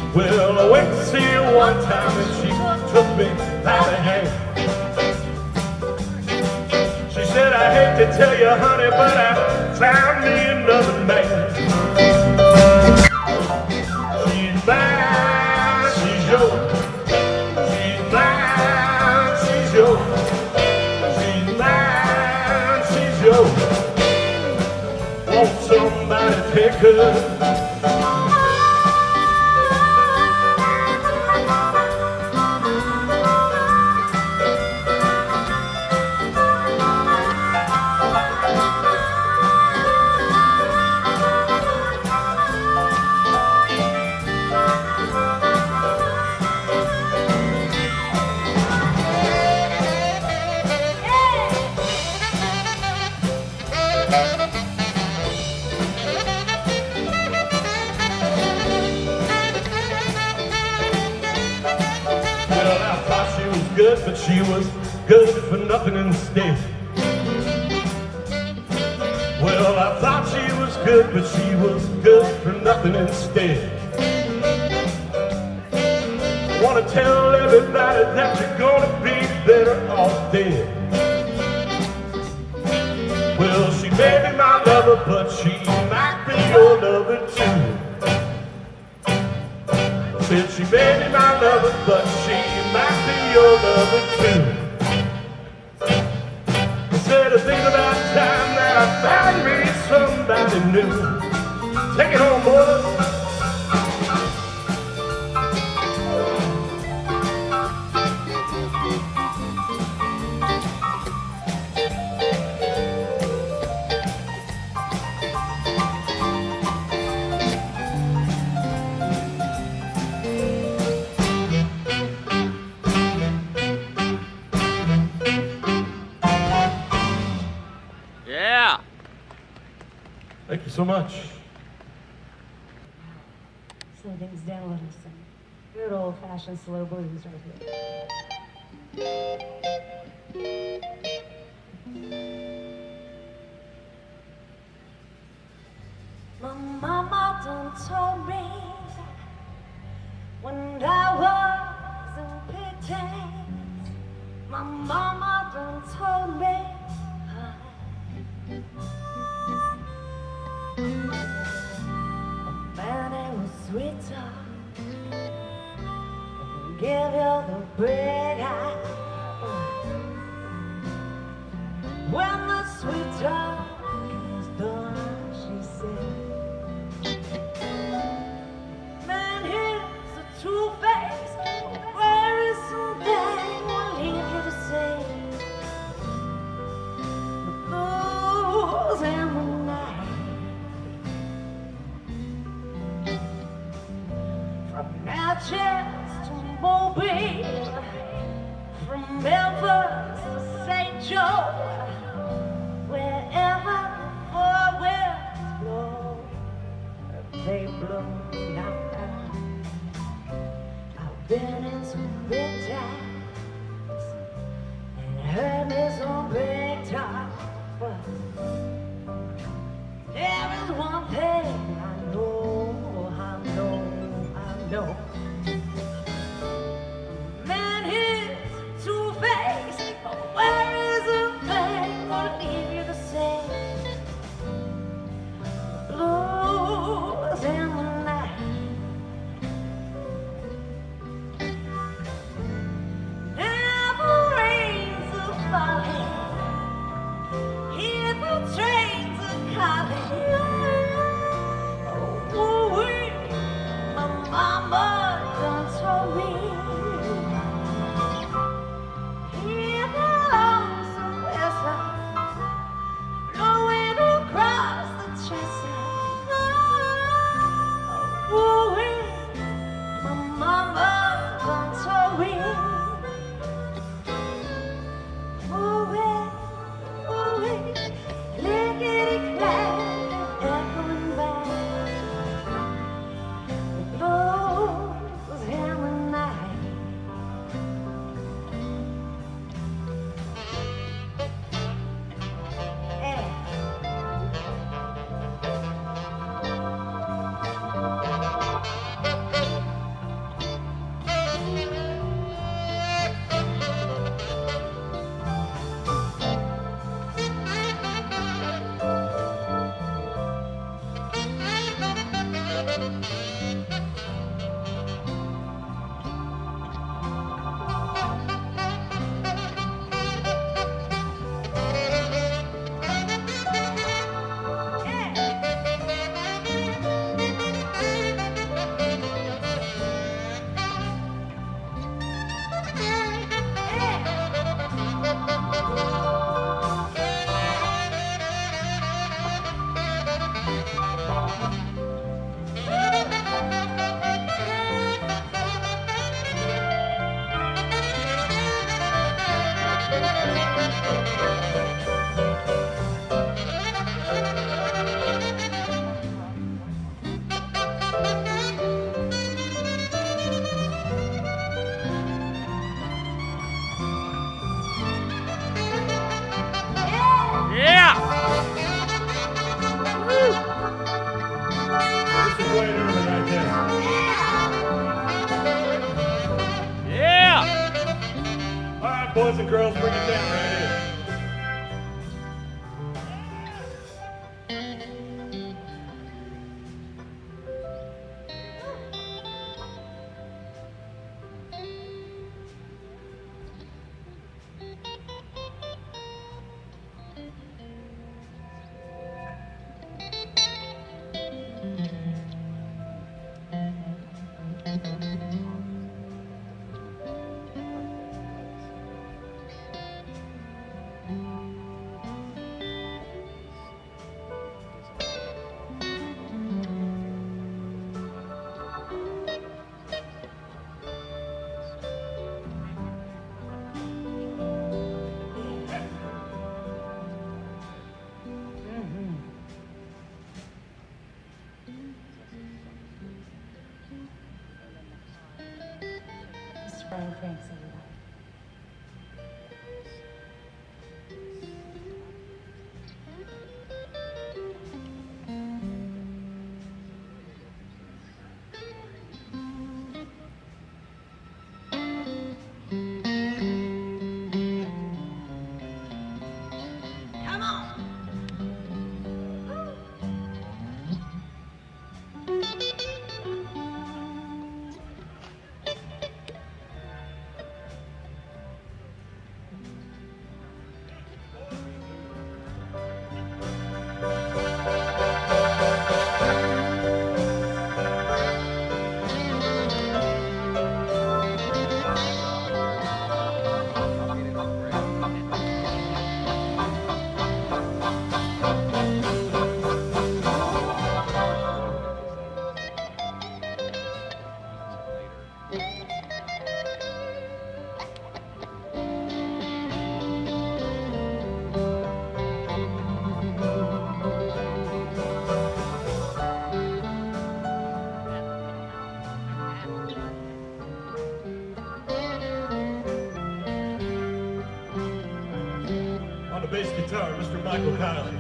Well, I went to see her one time and she took me by the hand. She said, I hate to tell you, honey, but I found me another man. She's mine, she's yours. She's mine, she's yours. She's mine, she's yours. Won't somebody take her? But she was good for nothing instead. Well, I thought she was good, but she was good for nothing instead. I want to tell everybody that you're gonna be better off dead. Well, she may be my lover, but she might be your lover too. Said she may be my lover, but she might be your lover too. I said, I think about time that I found me somebody new. Take it home, boys. Thank you so much. Slow things down a little, some good old-fashioned slow blues right here. My mama done told me when I was in pigtails. My mama done told me man, it was sweeter. Give you the big eye. When the sweet talk is done, she said, man, here's a true face. Where is something will leave you to say? The blues and the night. From Natchez to Mobile, from Memphis to St. Joe, wherever the four winds blow, they blow now. I've been in some big times and heard me some big talk, but there is one thing I know. Man, he's two-faced, but where is the thing gonna leave you the same? Blues in the night. Never rains are falling. Hear the trains are calling. Mama done told me, hear the lonesome whistle blowing across the chestnut. Ooh-wee, my mama done told me. Ooh-wee, ooh-wee, lickety-clack, echoing back. Blues in the night. Hey. boys and girls, bring it down right here. Brian Franks, everybody. Come on. On the bass guitar, Mr. Michael Kiley.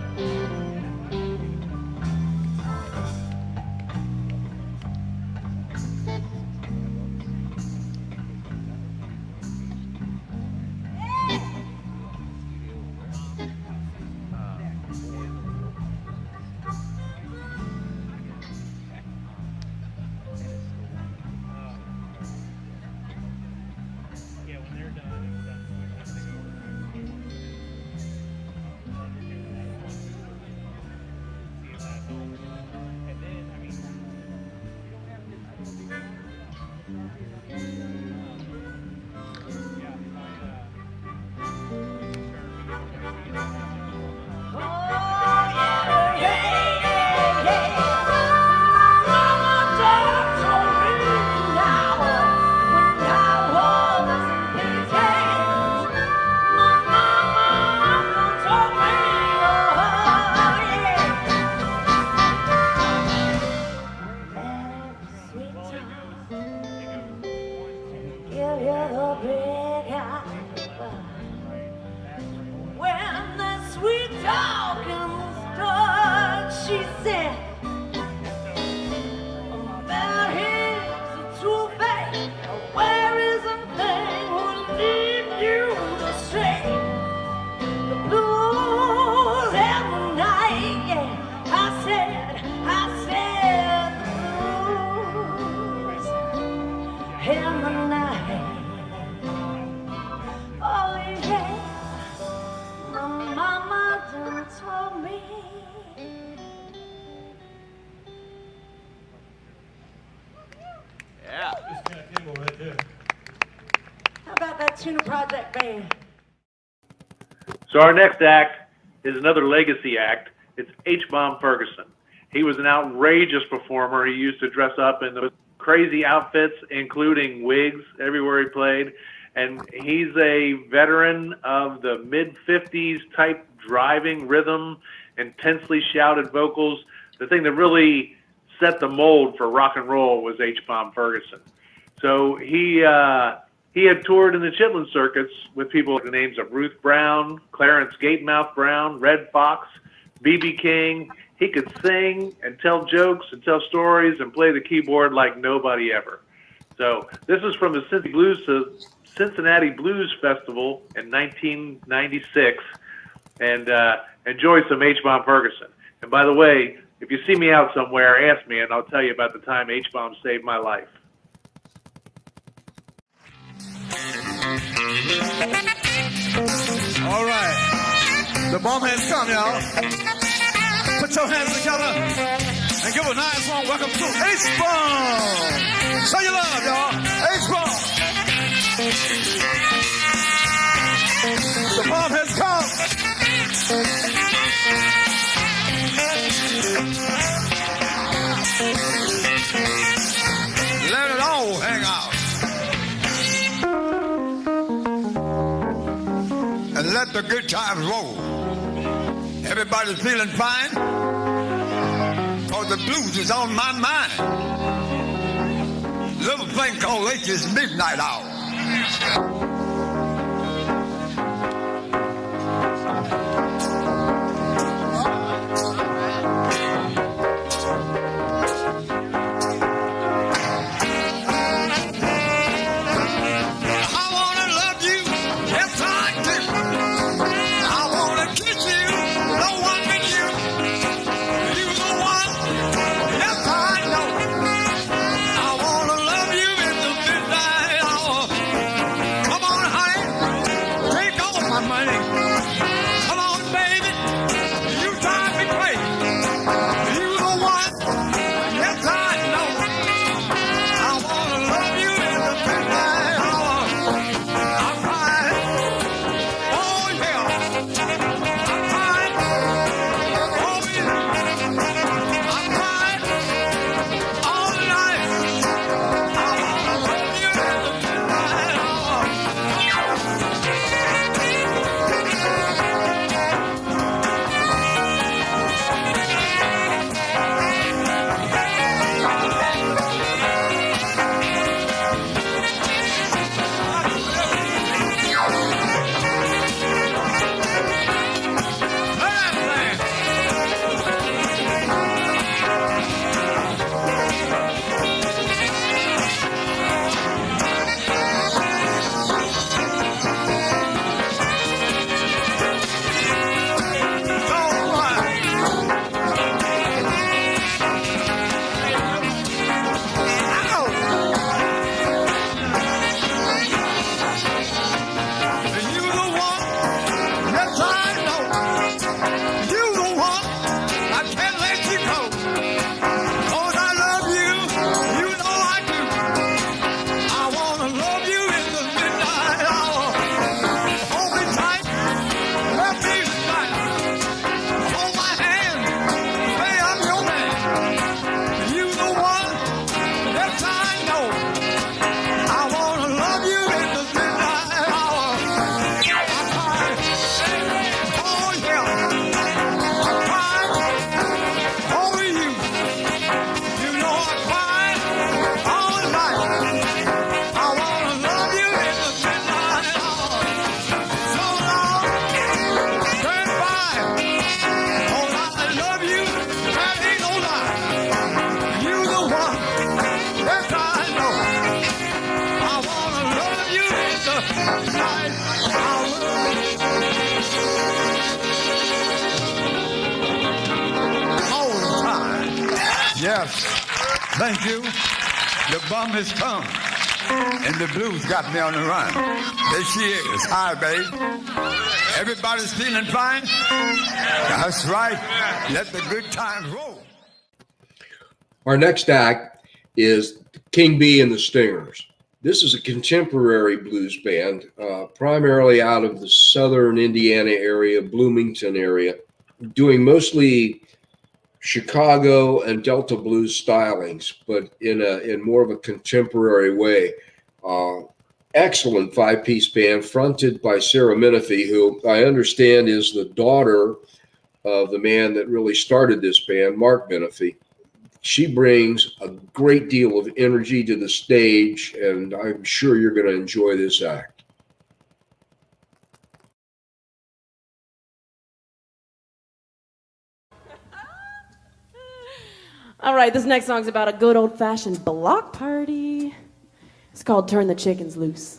When the sweet talking started, she said, "There is a true faith. Where is a thing will lead you astray? The blues and the night." Yeah, I said, the blues and the night. Oh yeah. My mama done told me. Yeah. Just kind of demo right there. How about that Tuna Project band? So our next act is another legacy act. It's H-Bomb Ferguson. He was an outrageous performer. He used to dress up in those crazy outfits, including wigs, everywhere he played. And he's a veteran of the mid-50s type driving rhythm, intensely shouted vocals. The thing that really set the mold for rock and roll was H-Bomb Ferguson. So he had toured in the Chitlin circuits with people like the names of Ruth Brown, Clarence Gatemouth Brown, Red Fox, B.B. King. He could sing and tell jokes and tell stories and play the keyboard like nobody ever. So this is from the Cincinnati Blues Festival in 1996, and enjoy some H-Bomb Ferguson. And by the way, if you see me out somewhere, ask me, and I'll tell you about the time H-Bomb saved my life. All right. The bomb has come, y'all. Put your hands together and give a nice warm welcome to H-Bomb. Show your love, y'all. H-Bomb. The bomb has come. Let it all hang out. And let the good times roll. Everybody's feeling fine, cause the blues is on my mind. Little thing called H's Midnight Hour. Yes, thank you. The bomb has come, and the blues got me on the run. There she is. Hi, babe. Everybody's feeling fine? That's right. Let the good times roll. Our next act is King B and the Stingers. This is a contemporary blues band, primarily out of the southern Indiana area, Bloomington area, doing mostly Chicago and Delta blues stylings, but in more of a contemporary way. Excellent five-piece band fronted by Sarah Menifee, who I understand is the daughter of the man that really started this band, Mark Menifee. She brings a great deal of energy to the stage, and I'm sure you're going to enjoy this act. All right, this next song's about a good old-fashioned block party. It's called Turn the Chickens Loose.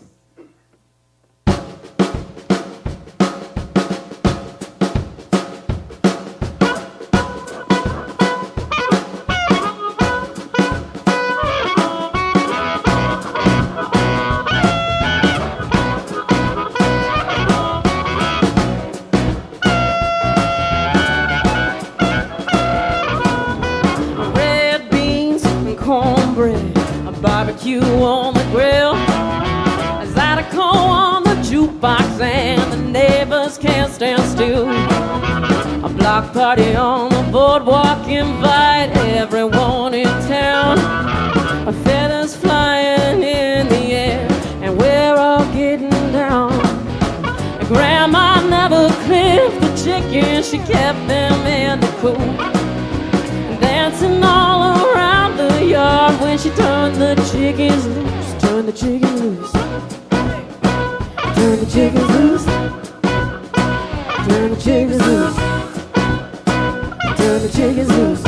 Barbecue on the grill, a Zydeco on the jukebox, and the neighbors can't stand still. A block party on the boardwalk, invite everyone in town. A feathers flying in the air, and we're all getting down. And Grandma never clipped the chicken, she kept them in the cool. Dancing all around the yard when she turned the chickens loose. Turn the chickens loose. Turn the chickens loose. Turn the chickens loose. Turn the chickens loose.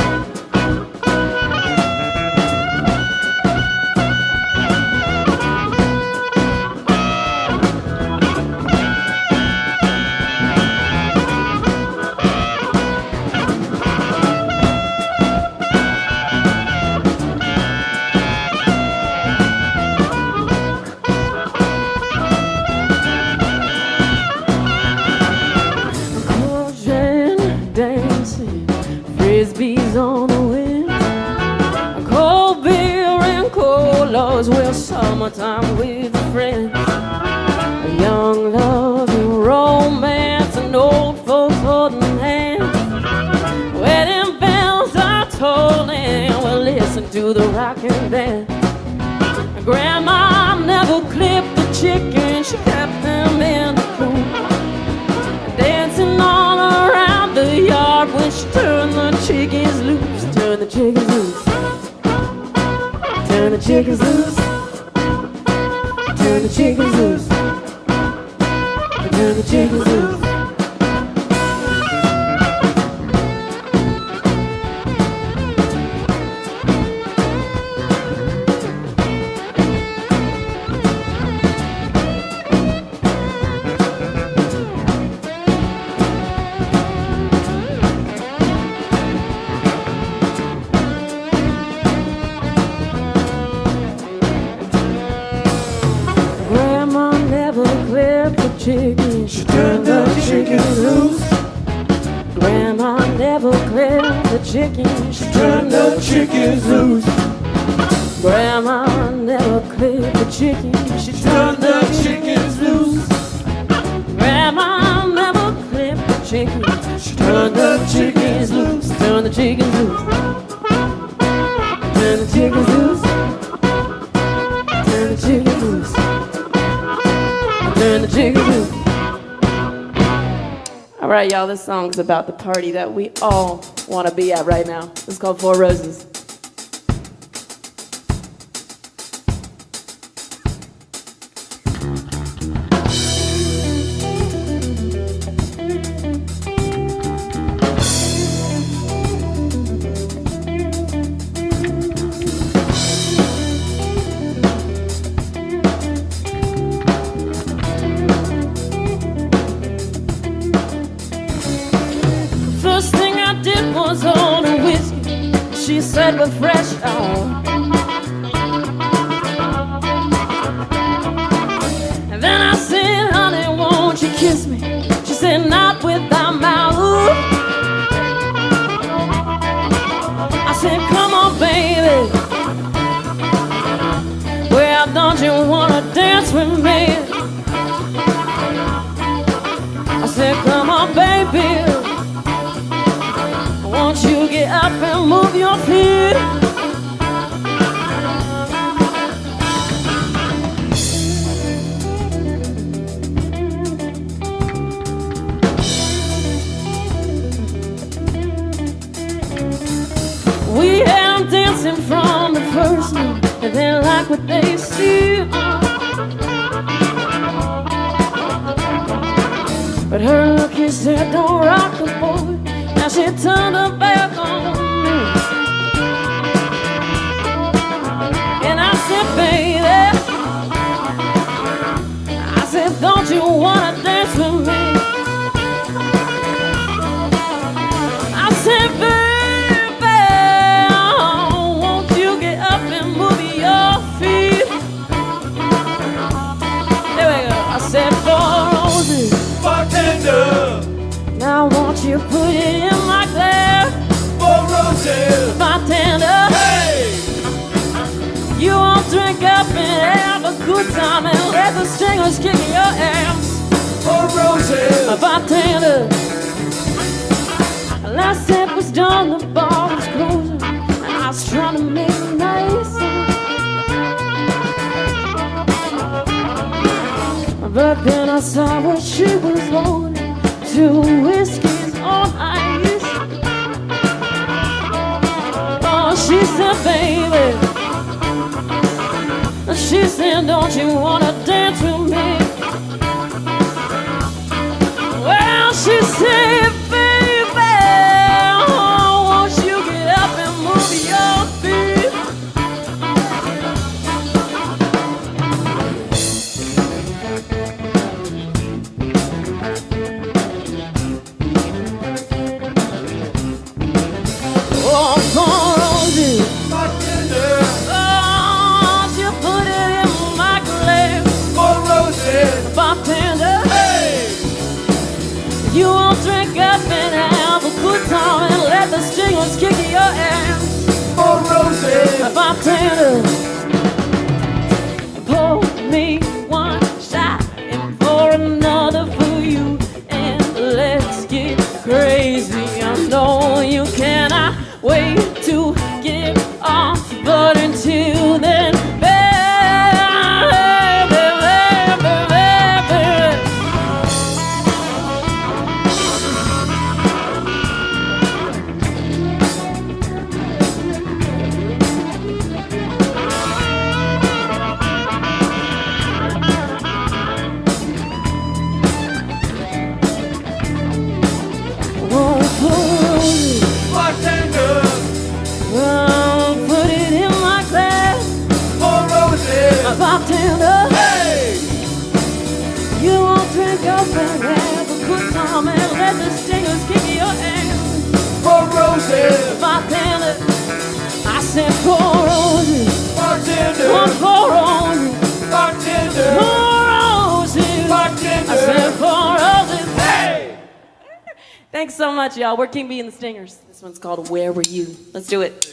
Frisbees on the wind, a cold beer and colas, well, summertime with friends, a young love and romance, and old folks holding hands. Wedding bells are tolling, well, listen to the rocking band. Grandma never clipped the chicken, she kept them in the cool. Dancing all around the yard when she turned the chickens loose. Turn the chickens loose. Turn the chickens loose. Turn the chickens loose. Turn the chickens loose. Chicken, she turned the chickens loose. Grandma never clipped the chicken, she turned the chickens loose. Grandma never clipped the chicken, she turned the chickens loose. Grandma never clipped the chicken, she turned the chickens loose. Turn the chickens loose. Turn the chickens loose. Turn the chickens loose. Turn the chickens loose. All right, y'all, this song's about the party that we all want to be at right now. It's called Four Roses. She said we're fresh out. And then I said, honey, won't you kiss me? She said, not without mouth. I said, come on, baby. Well, don't you wanna dance with me? I said, come on, baby. Won't you get up and move your feet? We had them dancing from the first night, and they like what they see. But her look, he said, don't rock the boat. Now she turned her back on me. And I said, baby, You won't drink up and have a good time and let the stingers kick in your ass. Oh, Rosie, A bartender. Last sip was done, the bar was closing, and I was trying to make it nice. But then I saw what she was holding, 2 whiskeys on ice. Oh, she said, baby, she said, don't you wanna dance with me? Well, she said, baby, oh, won't you get up and move your feet? Oh, poor Rosie, oh, she put it in my glass. oh, Rosie, Bartender, hey! you won't drink up and have a good time and let the stingers kick in your ass. Oh, Rosie, Bartender, pour me 1 shot and pour another for you, and let's get crazy. I know you cannot wait to get off, but until then, bartender, well, put it in my glass. oh, Rosie, Bartender, hey! you won't drink up and have a good time and let the stingers kick in your ass. Oh, Rosie, Bartender, I said poor Rosie, bartender, poor Rosie, bartender, poor Rosie, bartender, I said poor Rosie. hey! Thanks so much, y'all. We're King Bee and the Stingers. This one's called Where Were You? Let's do it.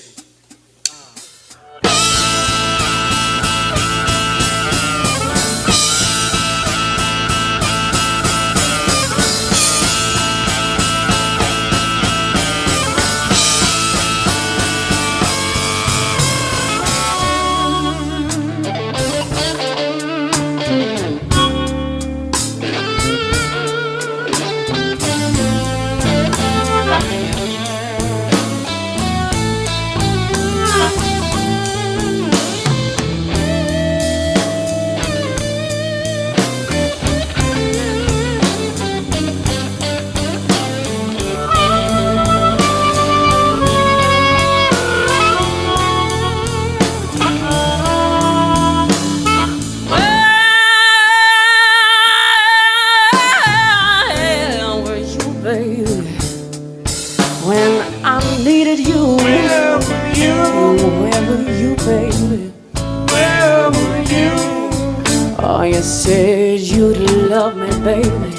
Oh, you said you'd love me, baby.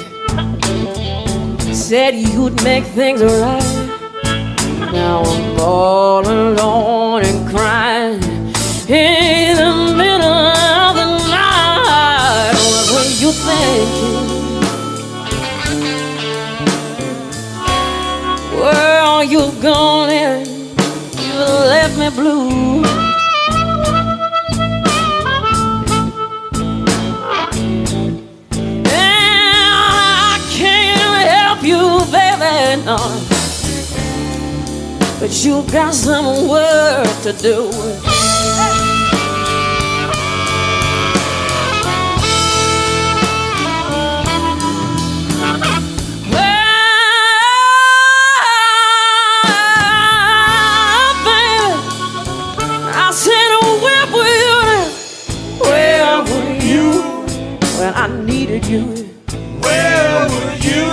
Said you'd make things right. Now I'm all alone and crying in the middle of the night. What were you thinking? Well, you've gone and you left me blue. No. But you got some work to do. Well, baby, I said, where were you when I needed you? Where were you?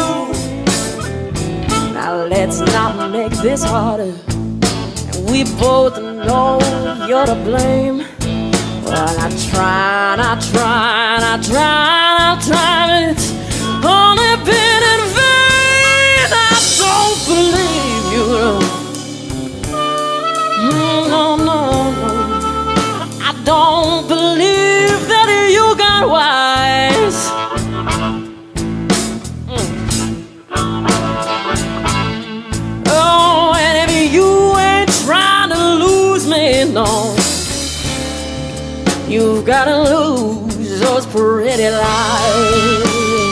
Now let's not make this harder. And we both know you're to blame. Well, I try, but it's only been in vain. I don't believe you. No. I don't don't believe that you got wise. Oh, and if you ain't trying to lose me, no, you've gotta lose those pretty lies.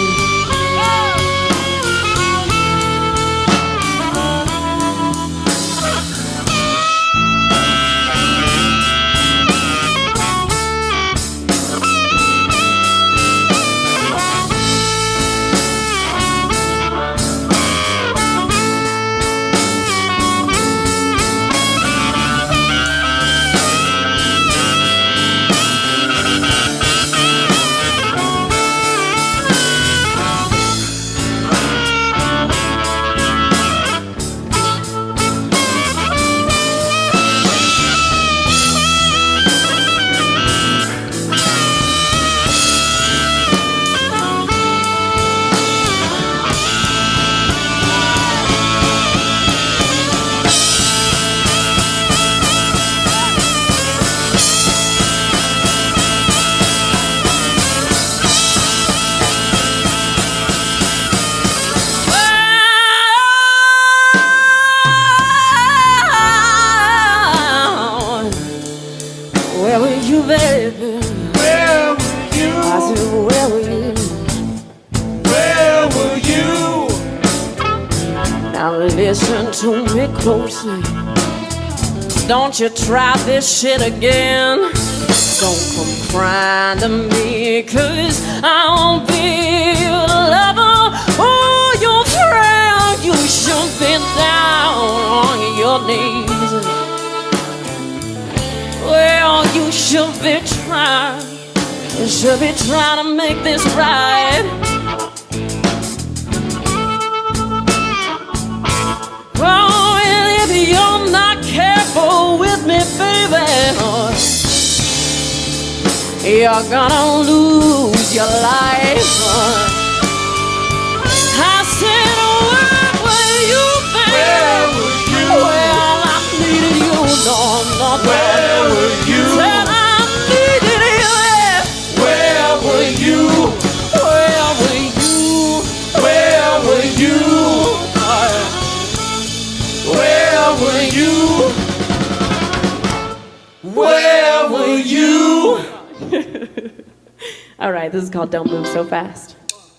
Where were you, baby? Where were you? I said, where were you? Where were you? Now listen to me closely. Don't you try this shit again. Don't come crying to me, 'cause I won't be your lover or your friend. You should be down on your knees. Well, you should be trying. You should be trying to make this right. Oh, and if you're not careful with me, baby, you're gonna lose your life. I said, where were you, baby? Where were you? Well, I needed you, no, not Where were you? said I needed you. Where were you? Where were you? Where were you? Where were you? Where were you? All right, this is called Don't Move So Fast.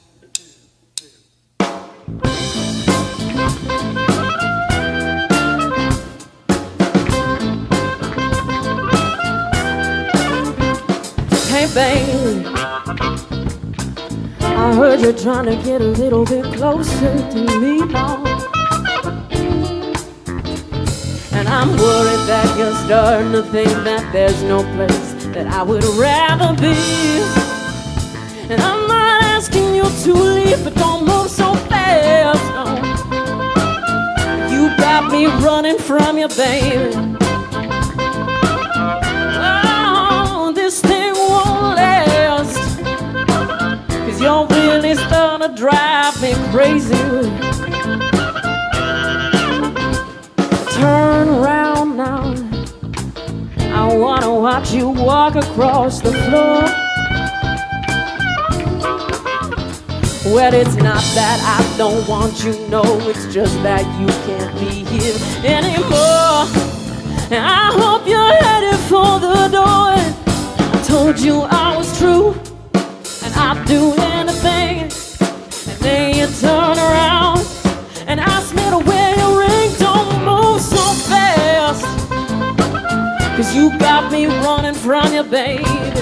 Hey, baby, I heard you're trying to get a little bit closer to me now. And I'm worried that you're starting to think that there's no place that I would rather be. And I'm not asking you to leave, but don't move so fast, no. You got me running from you, baby. Oh, this thing won't last, 'cause you're really starting to drive me crazy. Turn around now, I wanna watch you walk across the floor. Well, it's not that I don't want you, no, it's just that you can't be here anymore. And I hope you're headed for the door. I told you I was true, and I'd do anything. And then you turn around and ask me to wear your ring. Don't move so fast, 'cause you got me running from you, baby.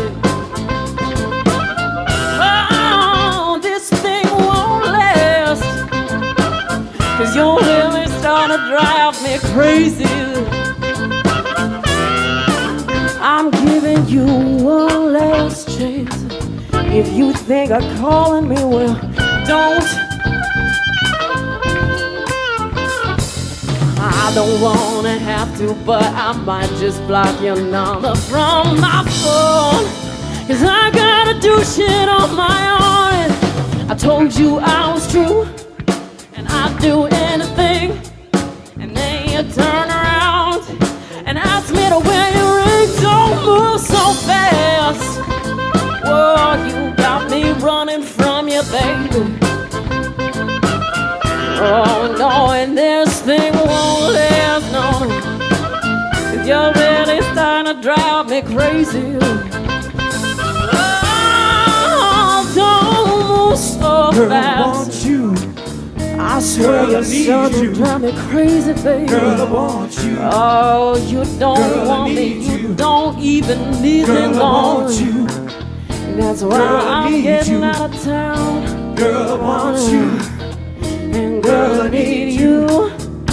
Oh, this thing won't last, 'cause you're really starting to drive me crazy. I'm giving you one last chance. If you think of calling me, well, don't. I don't wanna have to, but I might just block your number from my phone, 'cause I gotta do shit on my own. I told you I was true, and I'd do anything. And then you turn around and ask me to wear your ring. Don't move so fast, me crazy. Oh, don't move so Girl, I fast. want you. I swear Girl, I you're need starting you. to drive me crazy, baby. Girl, I want you. Oh, you don't Girl, I want me. need You you. don't even need Girl, me I want long. you. That's why Girl, I I'm need getting you. out of town. Girl, I want you. And girl, I need you.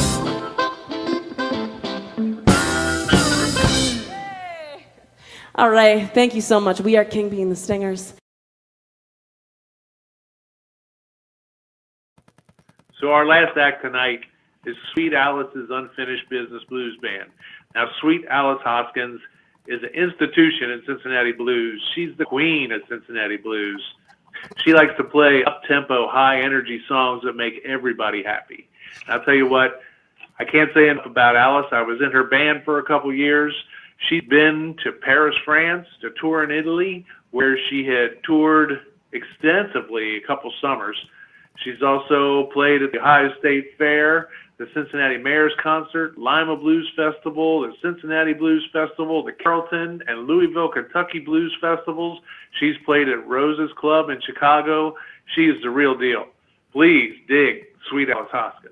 All right, thank you so much. We are King Bee and the Stingers. So our last act tonight is Sweet Alice's Unfinished Business Blues Band. Now, Sweet Alice Hoskins is an institution in Cincinnati blues. She's the queen of Cincinnati blues. She likes to play up-tempo, high-energy songs that make everybody happy. And I'll tell you what, I can't say enough about Alice. I was in her band for a couple years. She's been to Paris, France, to tour in Italy, where she had toured extensively a couple summers. She's also played at the Ohio State Fair, the Cincinnati Mayor's Concert, Lima Blues Festival, the Cincinnati Blues Festival, the Carrollton and Louisville, Kentucky Blues Festivals. She's played at Rose's Club in Chicago. She is the real deal. Please dig Sweet Alice Hoskins.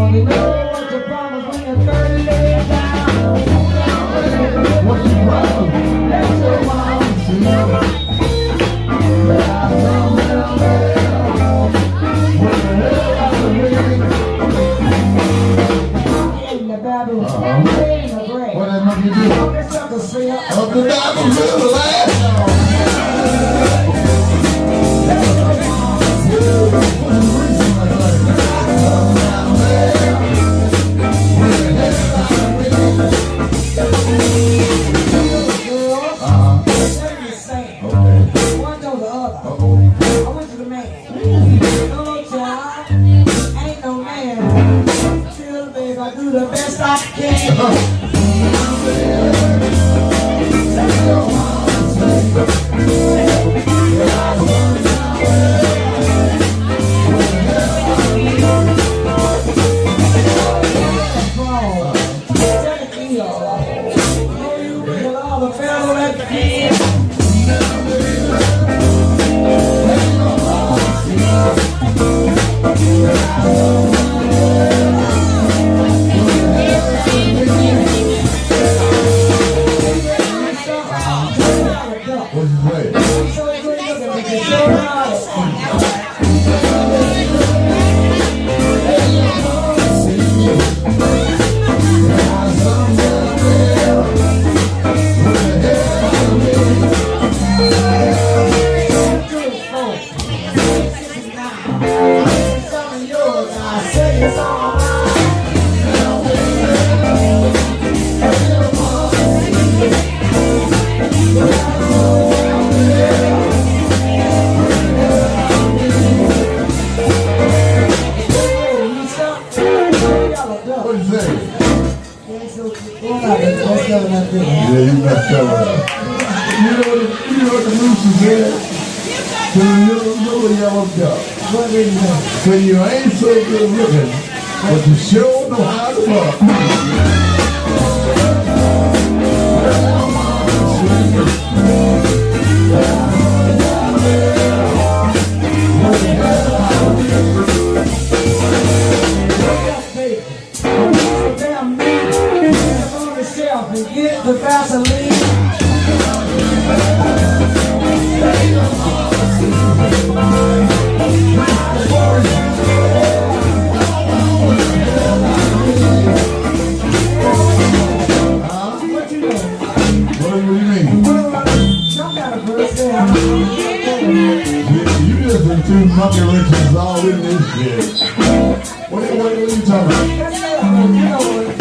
we know what the problem when the bird lays down. What's the problem? That's the one to know. What that make you do? Up the Bible river, One knows the other. I went to the man. No child, ain't no man. Still, babe, I do the best I can. Yeah, you messed up. You know what the moose is there? To the little yellow duck. So you ain't so good looking, but you sure know how to fuck. Get the Vaseline. What you doing? What do you mean? Some kind of person. You just been two monkey wrenches all in this shit. What are you talking about?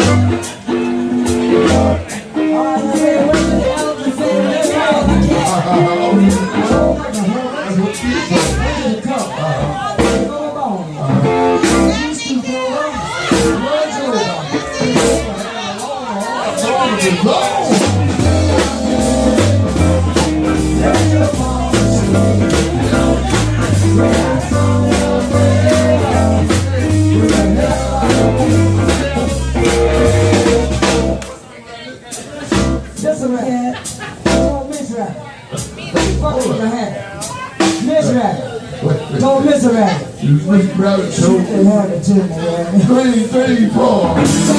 Don't miss a rabbit. You miss a rabbit, so they had it to me, man. 3, 4.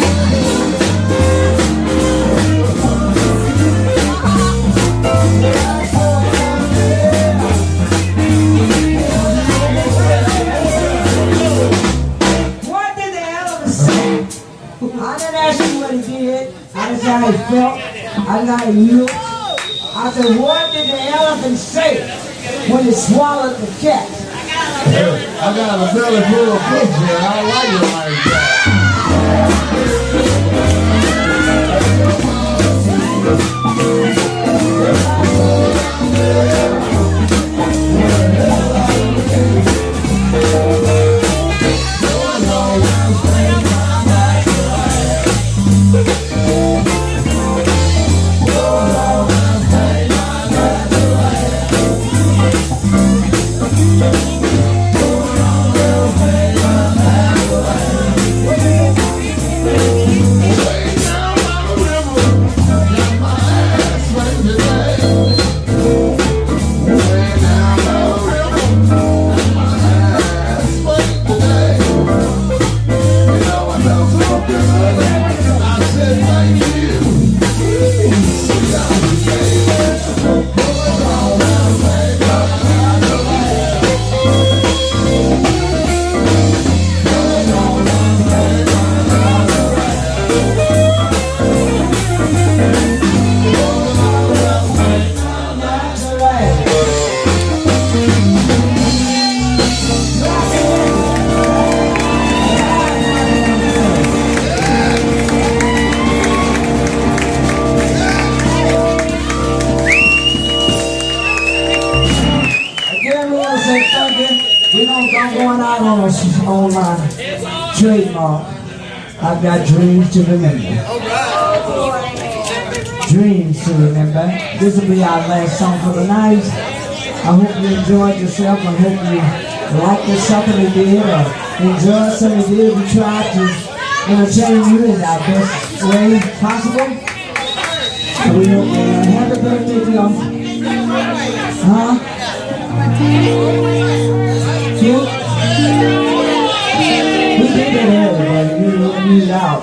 What did the elephant say? I didn't ask you what he did. I didn't say how he felt. I didn't know how he looked. I said, what did the elephant say when he swallowed the cat? I got a belly full of books here. I like it like that. trademark. I've got dreams to remember. Dreams to remember. This will be our last song for the night. I hope you enjoyed yourself. I hope you liked the supper we did or enjoyed some we did. We tried to entertain you in our best way possible. So we hope happy birthday to y'all. Huh? Yeah? We did that earlier, but you out.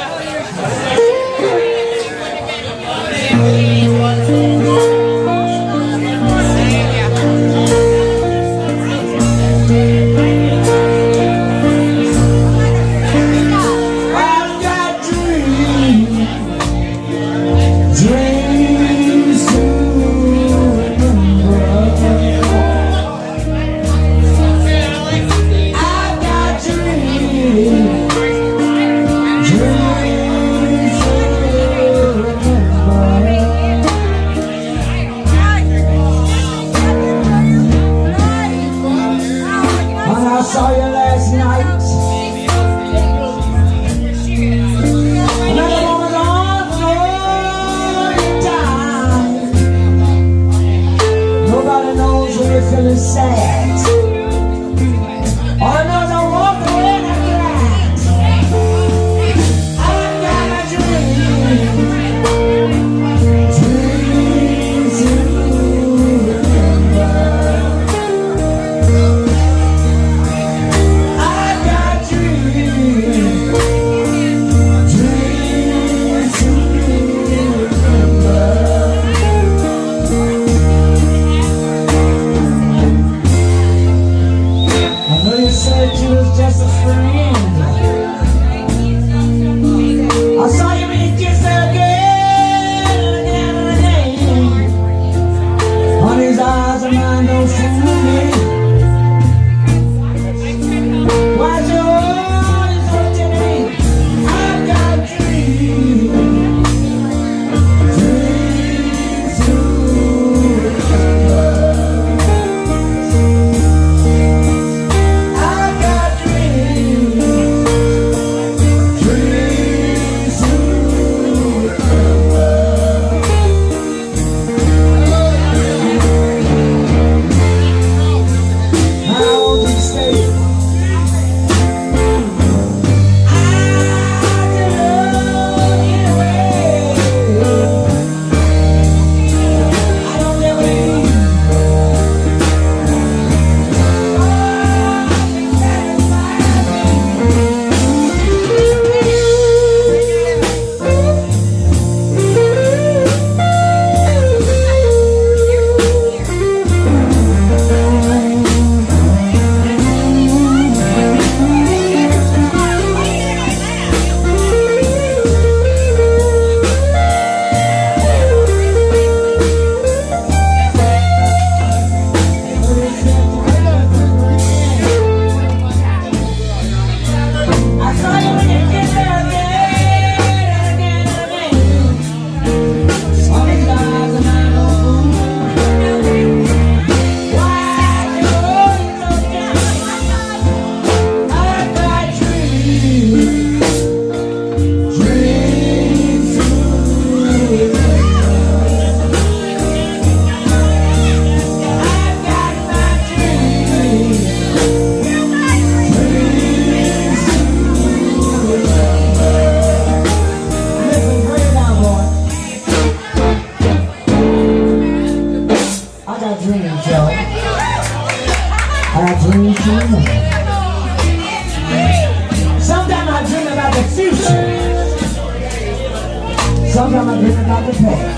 Sometimes I dream about the past.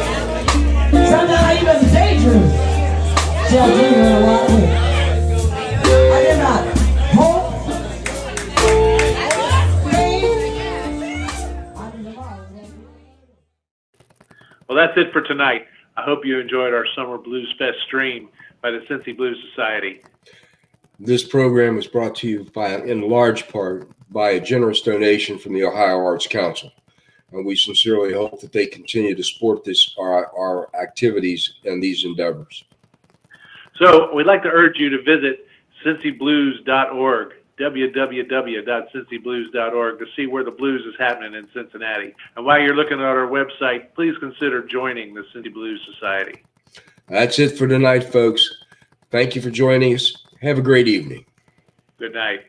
Sometimes I even daydream. See, I dream in a lot of ways. I did not hope. Well, that's it for tonight. I hope you enjoyed our Summer Blues Fest stream by the Cincy Blues Society. This program was brought to you in large part by a generous donation from the Ohio Arts Council. And we sincerely hope that they continue to support our activities and these endeavors. So we'd like to urge you to visit CincyBlues.org. www.cincyblues.org to see where the blues is happening in Cincinnati. And while you're looking at our website, please consider joining the Cincy Blues Society. That's it for tonight, folks. Thank you for joining us. Have a great evening. Good night.